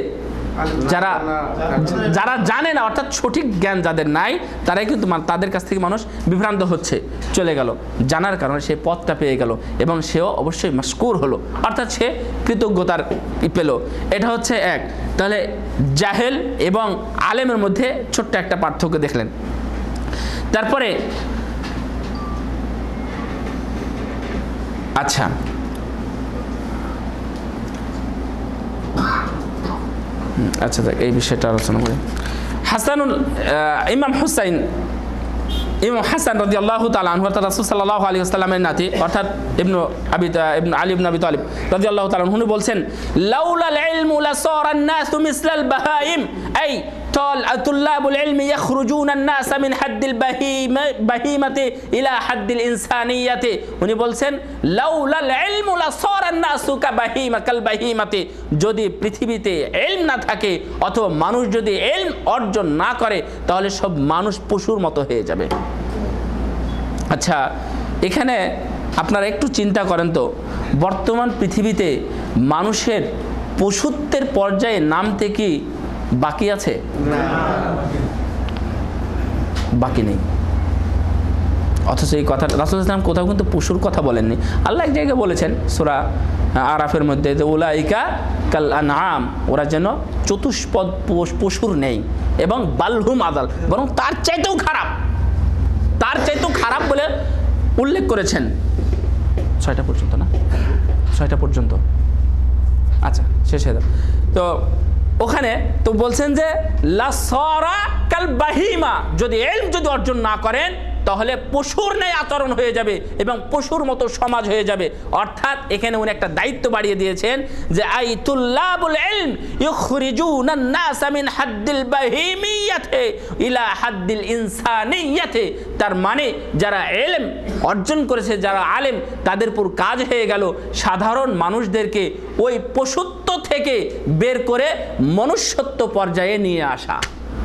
যারা জানে না, অর্থাৎ সঠিক জ্ঞান যাদের নাই, তারাই কিন্তু তাদের কাছ থেকে মানুষ বিভ্রান্ত হচ্ছে। চলে গেল, জানার কারণে সে পথটা পেয়ে গেল এবং সেও অবশ্যই মাশকুর হলো, অর্থাৎ সে কৃতজ্ঞতার পেল। এটা হচ্ছে এক। তাহলে জাহেল এবং আলেমের মধ্যে ছোট্ট একটা পার্থক্য দেখলেন। তারপরে আচ্ছা, আচ্ছা দেখ এই বিষয়টা আলোচনা করি। ইমাম হাসান রাদিয়াল্লাহু তাআলা আনহু, অর্থাৎ রাসূল সাল্লাল্লাহু আলাইহি ওয়াসাল্লামের নাতি, অর্থাৎ ইবনে আলী ইবনে আবি তালিব রাদিয়াল্লাহু তাআলা আনহু বলছেন, লাউলাল ইলমু লাসারান নাসু মিসলাল বাহাইম, আই তুল্লাবুল ইলমি ইয়াখরুজুনান নাস মিন হাদ্দিল বাহিমাতি ইলা হাদ্দিল ইনসানিয়াতি। উনি বলছেন লাউলাল ইলমু লাসারান নাসু কাল বাহিমাতি, যদি পৃথিবীতে ইলম না থাকে অথবা মানুষ যদি ইলম অর্জন না করে, তাহলে সব মানুষ পশুর মতো হয়ে যাবে। আচ্ছা, এখানে আপনারা একটু চিন্তা করেন তো, বর্তমান পৃথিবীতে মানুষের পশুত্বের পর্যায়ে নামতে কি বাকি আছে? বাকি নেই। অথচ এই কথা রাসূল সাল্লাল্লাহু আলাইহি ওয়াসাল্লাম কোথাও কিন্তু পশুর কথা বলেননি। আল্লাহ এক জায়গায় বলেছেন সূরা আরাফের মধ্যে, উলাইকা কাল আনআম, ওরা যেন চতুষ্পদ পশুর নেই, এবং বালহুম আদাল, বরং তার চাইতেও খারাপ, তার চাইতেও খারাপ বলে উল্লেখ করেছেন। 6টা পর্যন্ত না? 6টা পর্যন্ত, আচ্ছা শেষ হয়ে যাবে। তো ওখানে তো বলছেন যে লাসারা কাল বাহিমা, যদি ইলম যদি অর্জন না করেন তাহলে পশুর ন্যায় আচরণ হয়ে যাবে এবং পশুর মতো সমাজ হয়ে যাবে। অর্থাৎ এখানে উনি একটা দায়িত্ব বাড়িয়ে দিয়েছেন যে আই তুল্লাবুল ইলম ইখরিজুনান নাস মিন হাদ্দিল বাহিমিয়াতি ইলা হাদ্দিল ইনসানিয়াতি। তার মানে যারা ইলম অর্জন করেছে, যারা আলেম, তাদের উপর কাজ হয়ে গেল সাধারণ মানুষদেরকে ওই পশুত্ব থেকে বের করে মনুষ্যত্ব পর্যায়ে নিয়ে আসা।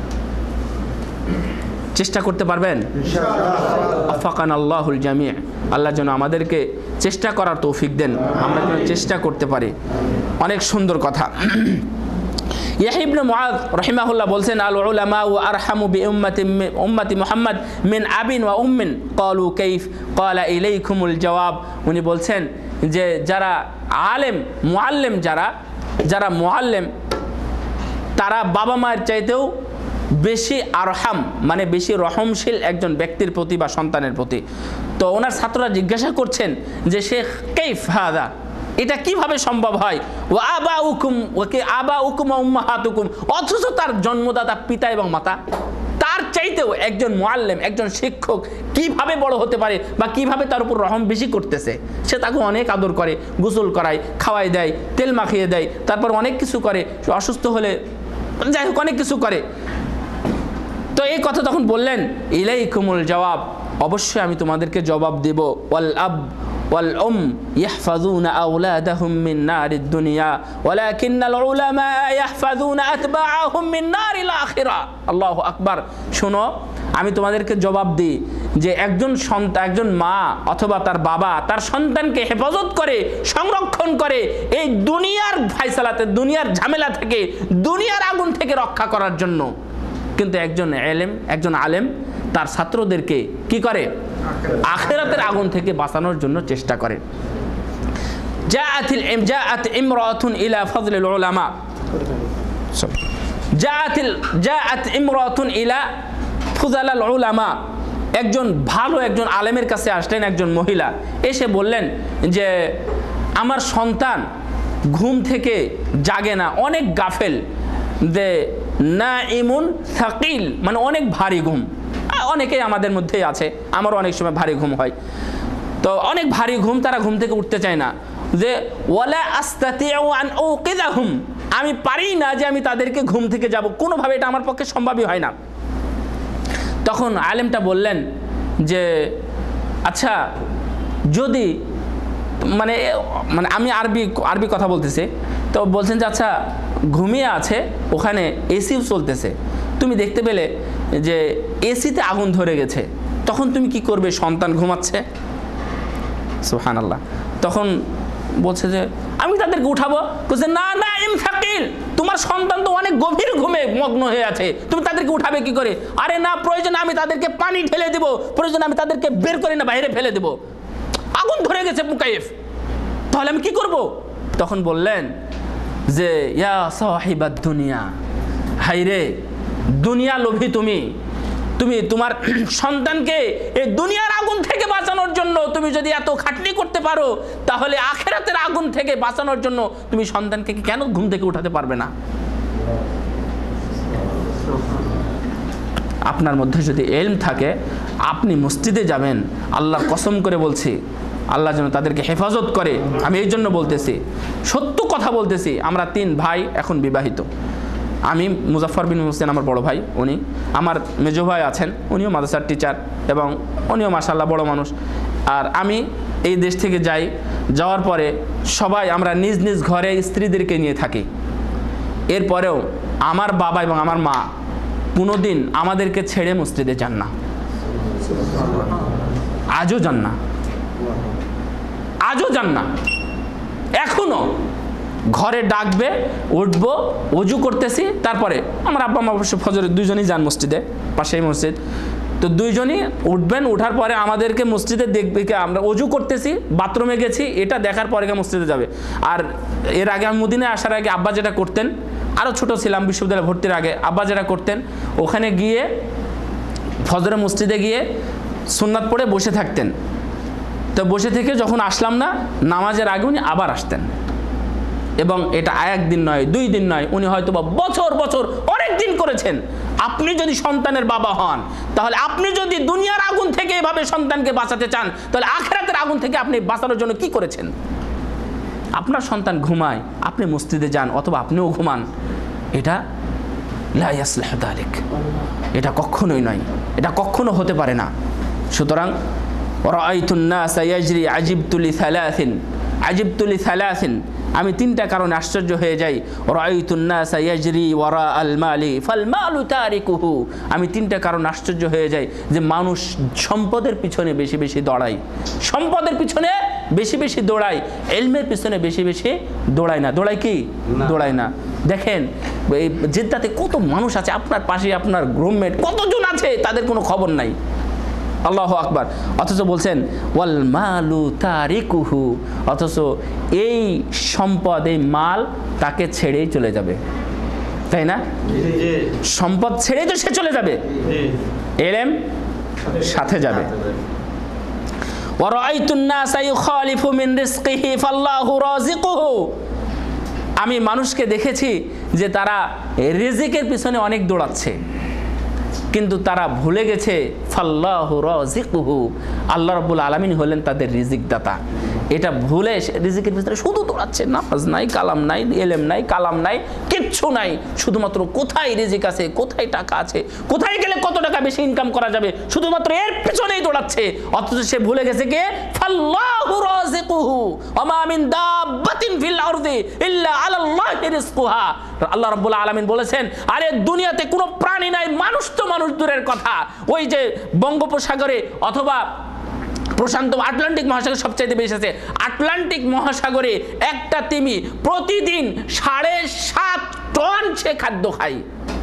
চেষ্টা করতে পারবেন? আফাকান আল্লাহুল জামি', আল্লাহ যেন আমাদেরকে চেষ্টা করার তৌফিক দেন, আমরা যেন চেষ্টা করতে পারি। অনেক সুন্দর কথা। ইয়াহইয়া ইবনে মুআয রাহিমাহুল্লাহ বলছেন, আল উলামা ওয়া আরহামু বি উম্মতি মুহাম্মদ মিন আবিন ওয়া উম্মিন, ক্বালু কাইফ, ক্বালা ইলাইকুমুল জওয়াব। উনি বলছেন যে যারা আলেম মুআল্লিম, যারা মুআল্লিম, তারা বাবা মায়ের চাইতেও বেশি আরহাম, মানে বেশি রহমশীল একজন ব্যক্তির প্রতি বা সন্তানের প্রতি। তো ওনার ছাত্ররা জিজ্ঞাসা করছেন যে শেখ কাইফ হাদা, এটা কিভাবে সম্ভব হয়? ওয়া আবাউকুম ওয়া উম্মাহাতুকুম, অথচ তার জন্মদাতা পিতা এবং মাতা, তার চাইতেও একজন মুআল্লিম, একজন শিক্ষক কিভাবে বড় হতে পারে বা কিভাবে তার উপর রহম বেশি করতেছে। সে তাকে অনেক আদর করে, গোসল করায়, খাওয়াই দেয়, তেল মাখিয়ে দেয়, তারপর অনেক কিছু করে, অসুস্থ হলে যাই হোক অনেক কিছু করে। তো এই কথা তখন বললেন, ইলাইকুমুল জওয়াব, অবশ্যই আমি তোমাদেরকে জবাব দেব। ওয়াল আব ওয়াল উম ইয়াহফাযুনা আওলাদাহুম মিন নারিদ দুনিয়া ওয়ালাকিন্নাল উলামা ইয়াহফাযুনা আতবাআহুম মিন নারিল আখিরা। আল্লাহু আকবার। শোনো, আমি তোমাদেরকে জবাব দিই যে একজন মা অথবা তার বাবা তার সন্তানকে হেফাজত করে, সংরক্ষণ করে এই দুনিয়ার ফায়সালাতে, দুনিয়ার ঝামেলা থেকে, দুনিয়ার আগুন থেকে রক্ষা করার জন্য। কিন্তু একজন আলেম তার ছাত্রদেরকে কি করে? আখিরাতের আগুন থেকে বাঁচানোর জন্য চেষ্টা করে। জাআত ইমরাতুন ইলা ফাযলিল উলামা, জাআত ইমরাতুন ইলা ফুযালাল উলামা, একজন ভালো একজন আলেমের কাছে আসলেন একজন মহিলা, এসে বললেন যে আমার সন্তান ঘুম থেকে জাগে না, অনেক গাফেল, যে নাইমুন সাকিল, মানে অনেক ভারী ঘুম। অনেকেই আমাদের মধ্যেই আছে, আমারও অনেক সময় ভারী ঘুম হয়, তো অনেক ভারী ঘুম, তারা ঘুম থেকে উঠতে চায় না। যে ওয়ালা আস্তাতিউ আন উকিযাহুম, আমি পারি না যে আমি তাদেরকে ঘুম থেকে যাব, কোনোভাবে এটা আমার পক্ষে সম্ভবই হয় না। তখন আলেমটা বললেন যে আচ্ছা, যদি মানে মানে আমি আরবি কথা বলতেছি, তো বলছেন যে আচ্ছা ঘুমিয়ে আছে, ওখানে এসিও চলতেছে, তুমি দেখতে পেলে যে এসিতে আগুন ধরে গেছে, তখন তুমি কি করবে? সন্তান ঘুমাচ্ছে। সুবহানাল্লাহ। তখন বলছে যে আমি তাদেরকে উঠাবো। বলছে না না ইমসাকিল, তোমার সন্তান তো অনেক গভীর ঘুমে মগ্ন হয়ে আছে, তুমি তাদেরকে উঠাবে কি করে? আরে না, প্রয়োজনে আমি তাদেরকে পানি ঢেলে দেব, প্রয়োজনে আমি তাদেরকে বের করে না বাইরে ফেলে দেব, আগুন ধরে গেছে মুকাইফ, তাহলে আমি কি করব? তখন বললেন যে ইয়া সাহিবাদ দুনিয়া, হাইরে দুনিয়া লোভী তুমি তোমার সন্তানকে এই দুনিয়ার আগুন থেকে বাঁচানোর জন্য তুমি যদি এত খাটনি করতে পারো, তাহলে আখিরাতের আগুন থেকে বাঁচানোর জন্য তুমি সন্তানকে কেন ঘুম থেকে উঠাতে পারবে না? আপনার মধ্যে যদি ইলম থাকে, আপনি মসজিদে যাবেন, আল্লাহর কসম করে বলছি, আল্লাহ যেন তাদেরকে হেফাজত করে। আমি এই জন্য বলতেছি, সত্য কথা বলতেছি, আমরা 3 ভাই এখন বিবাহিত। আমি মুজাফফর বিন হোসেন আমার বড় ভাই, উনি আমার মেজো ভাই আছেন, উনিও মাদ্রাসার টিচার এবং উনিও মাশাআল্লাহ বড় মানুষ। আর আমি এই দেশ থেকে যাওয়ার পরে সবাই আমরা নিজ নিজ ঘরে স্ত্রীদেরকে নিয়ে থাকি। এরপরেও আমার বাবা এবং আমার মা কোনোদিন আমাদেরকে ছেড়ে মসজিদে যান না, আজও যান না, আজও যান না। এখনো ঘরে ডাকবে, উঠবো, ওযু করতেছি, তারপরে আমার আব্বা মা অবশ্য ফজরে দুইজনই যান মসজিদে, পাশেই মসজিদ, তো দুইজনই উঠবেন, উঠার পরে আমাদেরকে মসজিদে দেখবে, আমরা ওযু করতেছি, বাথরুমে গেছি, এটা দেখার পরে মসজিদে যাবে। আর এর আগে আমি মদিনায় আসার আগে আব্বা যেটা করতেন, আরও ছোট ছিলাম, বিশ্ববিদ্যালয়ে ভর্তির আগে আব্বা যেটা করতেন, ওখানে গিয়ে ফজরে মসজিদে গিয়ে সুন্নাত পড়ে বসে থাকতেন। তো বসে থেকে যখন আসলাম না, নামাজের আগে উনি আবার আসতেন, এবং এটা একদিন নয়, 2 দিন নয়, উনি হয়তো বা বছর বছর অনেক দিন করেছেন। আপনি যদি সন্তানের বাবা হন, তাহলে আপনি যদি দুনিয়ার আগুন থেকে এভাবে সন্তানকে বাঁচাতে চান, তাহলে আখিরাতের আগুন থেকে আপনি বাঁচানোর জন্য কি করেছেন? আপনার সন্তান ঘুমায়, আপনি মসজিদে যান, অথবা আপনিও ঘুমান, এটা লা ইয়াসলিহু যালিক, এটা কখনোই নয়, এটা কখনো হতে পারে না। সুতরাং রাআইতুন নাসা ইয়াজরি আজিবতু লি সালাসিন, আমি 3টা কারণে আশ্চর্য হয়ে যাই। রাআইতুন নাসা ইয়াজরি ওয়ারা আল মালি ফাল মালু তারিকুহু, আমি 3টা কারণে আশ্চর্য হয়ে যাই যে মানুষ সম্পদের পিছনে বেশি বেশি দৌড়ায়, সম্পদের পিছনে বেশি বেশি দৌড়ায়, ইলমের পিছনে বেশি বেশি দৌড়ায় না। দৌড়ায় কি? দৌড়ায় না। দেখেন এই জেদ্দাতে কত মানুষ আছে, আপনার পাশে আপনার রুমমেট কতজন আছে, তাদের কোনো খবর নাই। আল্লাহু আকবার। অথচ বলছেন ওয়াল মালু তারিকুহু, অথচ এই সম্পদ, এই মাল তাকে ছেড়েই চলে যাবে, তাই না? সম্পদ ছেড়েই তো সে চলে যাবে, ইলম সাথে যাবে। ওয়া রাআইতুন নাসা ইউখালিফু মিন রিজকিহি ফাল্লাহু রাযিকুহু, আমি মানুষকে দেখেছি যে তারা রিজিকের পিছনে অনেক দৌড়াচ্ছে, কিন্তু তারা ভুলে গেছে ফাল্লাহু রাযিকুহু, আল্লাহ রাব্বুল আলামিন হলেন তাদের রিজিক দাতা। এটা ভুলে রিজিকের ভিতরে শুধু দৌড়াচ্ছে, নামাজ নাই, কালাম নাই, ইলম নাই, কালাম নাই, কিচ্ছু নাই, শুধুমাত্র কোথায় রিজিক আছে, কোথায় টাকা আছে, কোথায় গেলে কত টাকা বেশি ইনকাম করা যাবে, শুধুমাত্র এর পিছনেই দৌড়াচ্ছে। অথচ সে ভুলে গেছে কে? ফাল্লাহু রাযিকুহু ওয়া মা মিন দাব্বাতিন ফিল আরদি ইল্লা আলাল্লাহি রিজকুহা। আল্লাহ রাব্বুল আলামিন বলেছেন, আরে দুনিয়াতে কোনো প্রাণী নাই, মানুষ তো মানুষ দূরের কথা, ওই যে বঙ্গোপসাগরে অথবা প্রশান্ত আটলান্টিক মহাসাগর সবচাইতে বেশি আছে, আটলান্টিক মহাসাগরে একটা তিমি প্রতিদিন 7.5 টন সে খাদ্য খায়।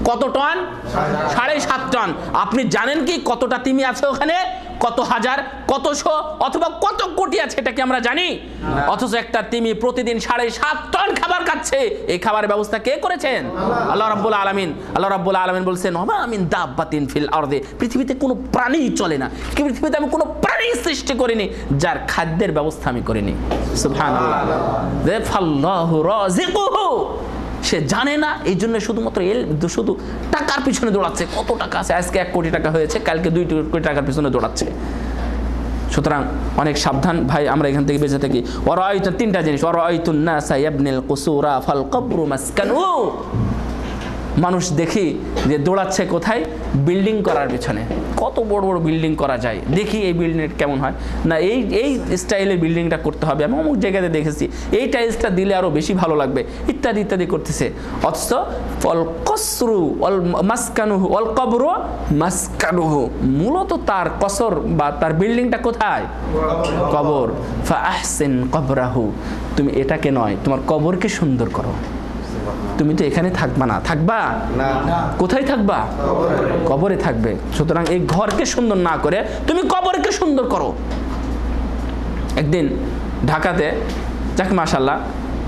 কত টন? 7.5 টন। আপনি জানেন কি কতটা তিমি আছে ওখানে? কত হাজার, কতশো অথবা কত কোটি আছে এটা কি আমরা জানি? অথচ একটা তিমি প্রতিদিন 7.5 টন খাবার খাচ্ছে। এই খাবারের ব্যবস্থা কে করেছেন? আল্লাহ রাব্বুল আলামিন। আল্লাহ রাব্বুল আলামিন বলছেন ওমা মিন দাব্বাতিন ফিল আরদি, পৃথিবীতে কোনো প্রাণী চলে না, পৃথিবীতে আমি কোনো প্রাণী সৃষ্টি করিনি যার খাদ্যের ব্যবস্থা আমি করিনি। সুবহানাল্লাহ। ফাল্লাহু রাযিকুহু, সে জানে না, এই জন্য শুধুমাত্র শুধু টাকার পিছনে দৌড়াচ্ছে। কত টাকা আছে? আজকে 1 কোটি টাকা হয়েছে, কালকে 2 কোটি টাকার পিছনে দৌড়াচ্ছে। সুতরাং অনেক সাবধান ভাই, আমরা এখান থেকে বেঁচে থাকি। ওয়ারাআইতু, 3টা জিনিস, ওয়ারাআইতুন নাসা ইয়াবনিল কুসুরা ফাল কবরু মাসকানু। মানুষ দেখি যে দৌড়াচ্ছে কোথায়? বিল্ডিং করার পিছনে। কত বড় বড় বিল্ডিং করা যায়, দেখি এই বিল্ডিং কেমন হয় না, এই স্টাইলের বিল্ডিংটা করতে হবে, আমি অমুক জায়গাতে দেখেছি, এই টাইলসটা দিলে আরও বেশি ভালো লাগবে, ইত্যাদি ইত্যাদি করতেছে। অথচ অল কসরু অল মাসকানুহু অল কবরু মাসকানুহু, মূলত তার কসর বা তার বিল্ডিংটা কোথায়? কবর। ফা আহসিন কবরাহু, তুমি এটাকে নয়, তোমার কবরকে সুন্দর করো। তুমি তো এখানে থাকবা না, থাকবা না, কোথায় থাকবা? কবরে থাকবে। সুতরাং এই ঘরকে সুন্দর না করে তুমি কবরকে সুন্দর করো। একদিন ঢাকাতে, যাক মাশাআল্লাহ,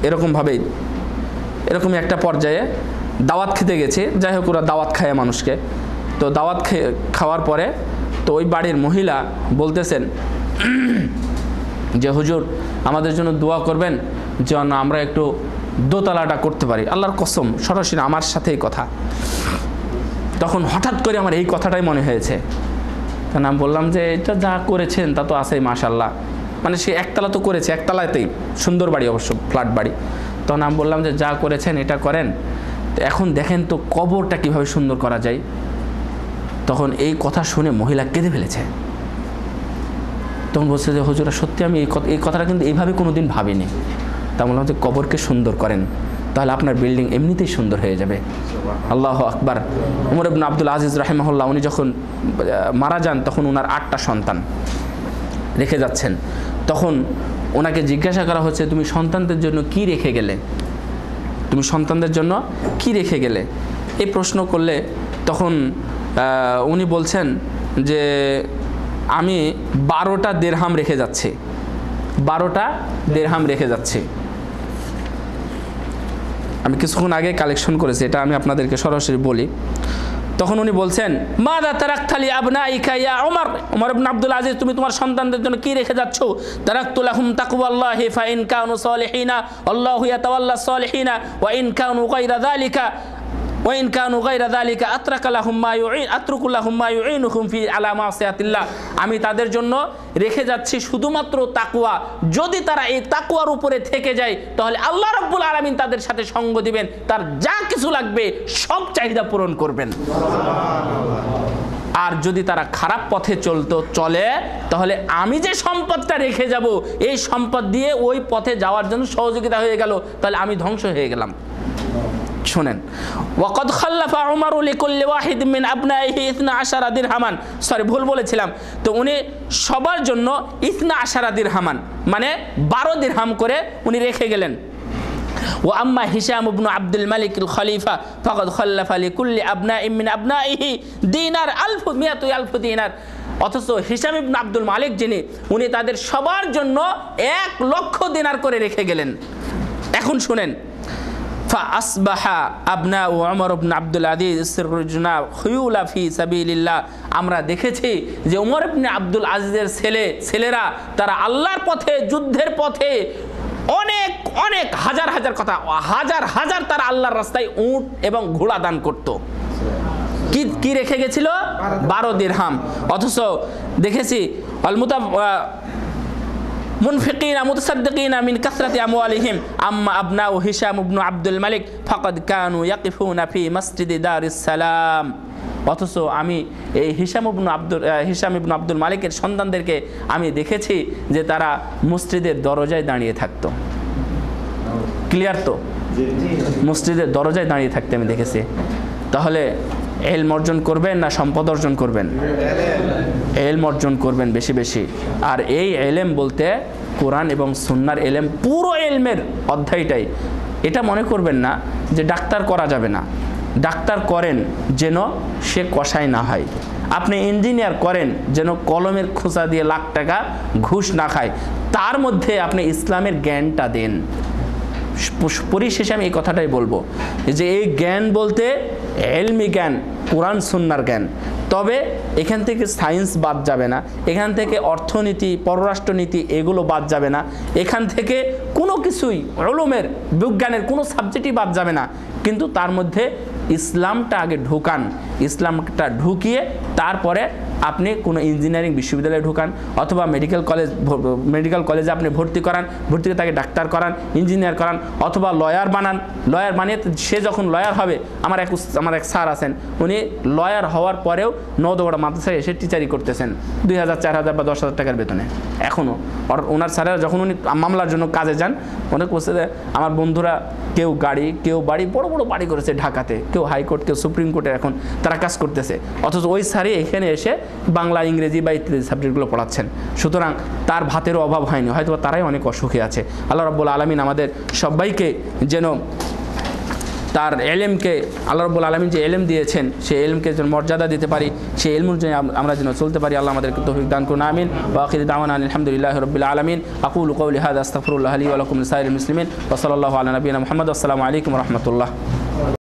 এরকমই একটা পর্যায়ে দাওয়াত খেতে গেছে। যাই হোক, ওরা দাওয়াত খায় মানুষকে। তো দাওয়াত খাওয়ার পরে তো ওই বাড়ির মহিলা বলতেছেন যে হুজুর আমাদের জন্য দোয়া করবেন যেন আমরা একটু দোতলাটা করতে পারি। আল্লাহর কসম, সরাসরি আমার সাথেই কথা। তখন হঠাৎ করে আমার এই কথাটাই মনে হয়েছে। তখন আমি বললাম যে এটা যা করেছেন তা তো আছেই মাশাআল্লাহ, মানে সে একতলা তো করেছে, একতলাতেই সুন্দর বাড়ি, অবশ্য ফ্ল্যাট বাড়ি। তখন আমি বললাম যে যা করেছেন এটা করেন, তো এখন দেখেন তো কবরটা কিভাবে সুন্দর করা যায়। তখন এই কথা শুনে মহিলা কেঁদে ফেলেছে। তখন বলছে যে হুজুর সত্যি আমি এই কথাটা কিন্তু এইভাবে কোনোদিন ভাবিনি। তা বললাম যে কবরকে সুন্দর করেন, তাহলে আপনার বিল্ডিং এমনিতেই সুন্দর হয়ে যাবে। আল্লাহু আকবার। ওমর ইবনে আব্দুল আজিজ রাহিমাহুল্লাহ, উনি যখন মারা যান তখন ওনার 8টা সন্তান রেখে যাচ্ছেন। তখন ওনাকে জিজ্ঞাসা করা হচ্ছে তুমি সন্তানদের জন্য কি রেখে গেলে, তুমি সন্তানদের জন্য কি রেখে গেলে, এই প্রশ্ন করলে তখন উনি বলছেন যে আমি 12টা দিরহাম রেখে যাচ্ছি, 12টা দিরহাম রেখে যাচ্ছি। আমি কিছুক্ষণ আগে কালেকশন করেছি, এটা আমি আপনাদেরকে সরাসরি বলি। তখন উনি বলছেন মাযা তারাকতা লি আবনাইকা ইয়া ওমর, ওমর ইবনে আব্দুল আজিজ তুমি তোমার সন্তানদের জন্য কি রেখে যাচ্ছ? তারাকতু লাহুম তাকওয়াল্লাহি ফা ইন কানু সালিহিনা আল্লাহু ইয়াতাওয়াল্লা সালিহিনা ওয়া ইন কানু গায়রা যালিকা ওয়াইন কানু গায়রা যালিকা আতরাকা লাহুম মা ইউঈনুহুম ফি আলা মাসিয়াতিল্লাহ। আমি তাদের জন্য রেখে যাচ্ছি শুধুমাত্র তাকওয়া। যদি তারা এই তাকওয়ার উপরে থেকে যায় তাহলে আল্লাহ রাব্বুল আলামিন তাদের সাথে সঙ্গ দিবেন, তার যা কিছু লাগবে সব চাহিদা পূরণ করবেন। আর যদি তারা খারাপ পথে চলে তাহলে আমি যে সম্পদটা রেখে যাব এই সম্পদ দিয়ে ওই পথে যাওয়ার জন্য সহযোগিতা হয়ে গেল, তাহলে আমি ধ্বংস হয়ে গেলাম। শোনেন, ওয়াকাদ খাল্লাফা উমারু লিকুল্লি ওয়াহিদ মিন আবনাইহি 12 দিরহামান, সরি ভুল বলেছিলাম। তো উনি সবার জন্য 12 দিরহামান মানে 12 দিরহাম করে উনি রেখে গেলেন। ওয়া আম্মা হিশাম ইবনে আব্দুল মালিক আল খলিফা ফাকাদ খাল্লাফা লিকুল্লি আবনাইহি মিন আবনাইহি দিনার আলফ দিনার। অথচ হিশাম ইবনে আব্দুল মালিক যিনি, উনি তাদের সবার জন্য 1 লক্ষ দিনার করে রেখে গেলেন। এখন শুনেন, ফাসবাহা আবনাউ ওমর ইবনে আব্দুল আজিজ ইসরুজনা খুয়ুলা ফি সাবিলিল্লাহ। আমরা দেখেছি যে ওমর ইবনে আব্দুল আজিজের ছেলেরা তারা আল্লাহর পথে, যুদ্ধের পথে অনেক অনেক হাজার হাজার তারা আল্লাহর রাস্তায় উট এবং ঘোড়া দান করত। কি রেখে গেছিল? 12 দিরহাম। অথচ দেখেছি মুনফিকিনা মুতাসাদ্দিকিনা মিন কাসরাতি আমওয়ালিহিম আম্মা আবনাউ হিশাম ইবনে আব্দুল মালিক ফাকাদ কানু ইয়াকিফুনা ফি মসজিদি দারিস সালাম। অথচ আমি এই হিশাম ইবনে আব্দুল মালিকের সন্তানদেরকে আমি দেখেছি যে তারা মসজিদের দরজায় দাঁড়িয়ে থাকতো। ক্লিয়ার তো? মসজিদের দরজায় দাঁড়িয়ে থাকতে আমি দেখেছি। তাহলে ইলম অর্জন করবেন না সম্পদ অর্জন করবেন? ইলম অর্জন করবেন বেশি বেশি। আর এই ইলম বলতে কোরআন এবং সুন্নাহর ইলম, পুরো ইলমের অধ্যায়টাই। এটা মনে করবেন না যে ডাক্তার করা যাবে না, ডাক্তার করেন যেন সে কসাই না হয়, আপনি ইঞ্জিনিয়ার করেন যেন কলমের খোঁচা দিয়ে লাখ টাকা ঘুষ না খায়, তার মধ্যে আপনি ইসলামের জ্ঞানটা দেন। পরিশেষে আমি এই কথাটাই বলবো যে এই জ্ঞান বলতে এলমি জ্ঞান, কোরআন সুন্নাহর জ্ঞান। তবে এখান থেকে সায়েন্স বাদ যাবে না, এখান থেকে অর্থনীতি, পররাষ্ট্রনীতি এগুলো বাদ যাবে না, এখান থেকে কোনো কিছুই উলুমের বিজ্ঞানের কোনো সাবজেক্টই বাদ যাবে না, কিন্তু তার মধ্যে ইসলামটা আগে ঢুকান। ইসলামটা ঢুকিয়ে তারপরে আপনি কোনো ইঞ্জিনিয়ারিং বিশ্ববিদ্যালয়ে ঢুকান অথবা মেডিকেল কলেজে আপনি ভর্তি করান, ভর্তি করে তাকে ডাক্তার করান, ইঞ্জিনিয়ার করান অথবা লয়ার বানান। লয়ার বানিয়ে সে যখন লয়ার হবে, আমার এক স্যার আছেন, উনি লয়ার হওয়ার পরেও নদৌড়া মাদ্রাসায় এসে টিচারি করতেছেন 2000, 4000 বা 10,000 টাকার বেতনে এখনও। ওনার স্যারেরা যখন উনি মামলার জন্য কাজে যান, অনেক বলছে যে আমার বন্ধুরা কেউ গাড়ি, কেউ বাড়ি, বড় বড় বাড়ি করেছে ঢাকাতে, কেউ হাইকোর্ট, কেউ সুপ্রিম কোর্টে এখন তারা কাজ করতেছে, অথচ ওই স্যারই এখানে এসে বাংলা, ইংরেজি বা ইত্যাদি সাবজেক্টগুলো পড়াচ্ছেন। সুতরাং তার ভাতেরও অভাব হয়নি, হয়তো তারাই অনেক অসুখে আছে। আল্লাহ রাব্বুল আলামিন আমাদের সবাইকে যেন তার এলেমকে, আল্লাহ রাব্বুল আলামিন যে এলেম দিয়েছেন সেই এলেমকে যেন মর্যাদা দিতে পারি, সেই এলম অনুযায়ী আমরা যেন চলতে পারি। আল্লাহ আমাদেরকে তৌফিক দান করুন, আমিন। ওয়া আখিরু দাওয়ানা আলহামদুলিল্লাহি রাব্বিল আলামিন। আকুলু কওলি হাযা আস্তাগফিরুল্লাহ লি ওয়া লাকুম লিসাইরিল মুসলিমিন ওয়া সাল্লাল্লাহু আলা নাবিয়িনা মুহাম্মদ। আসসালামু আলাইকুম ওয়া রাহমাতুল্লাহ।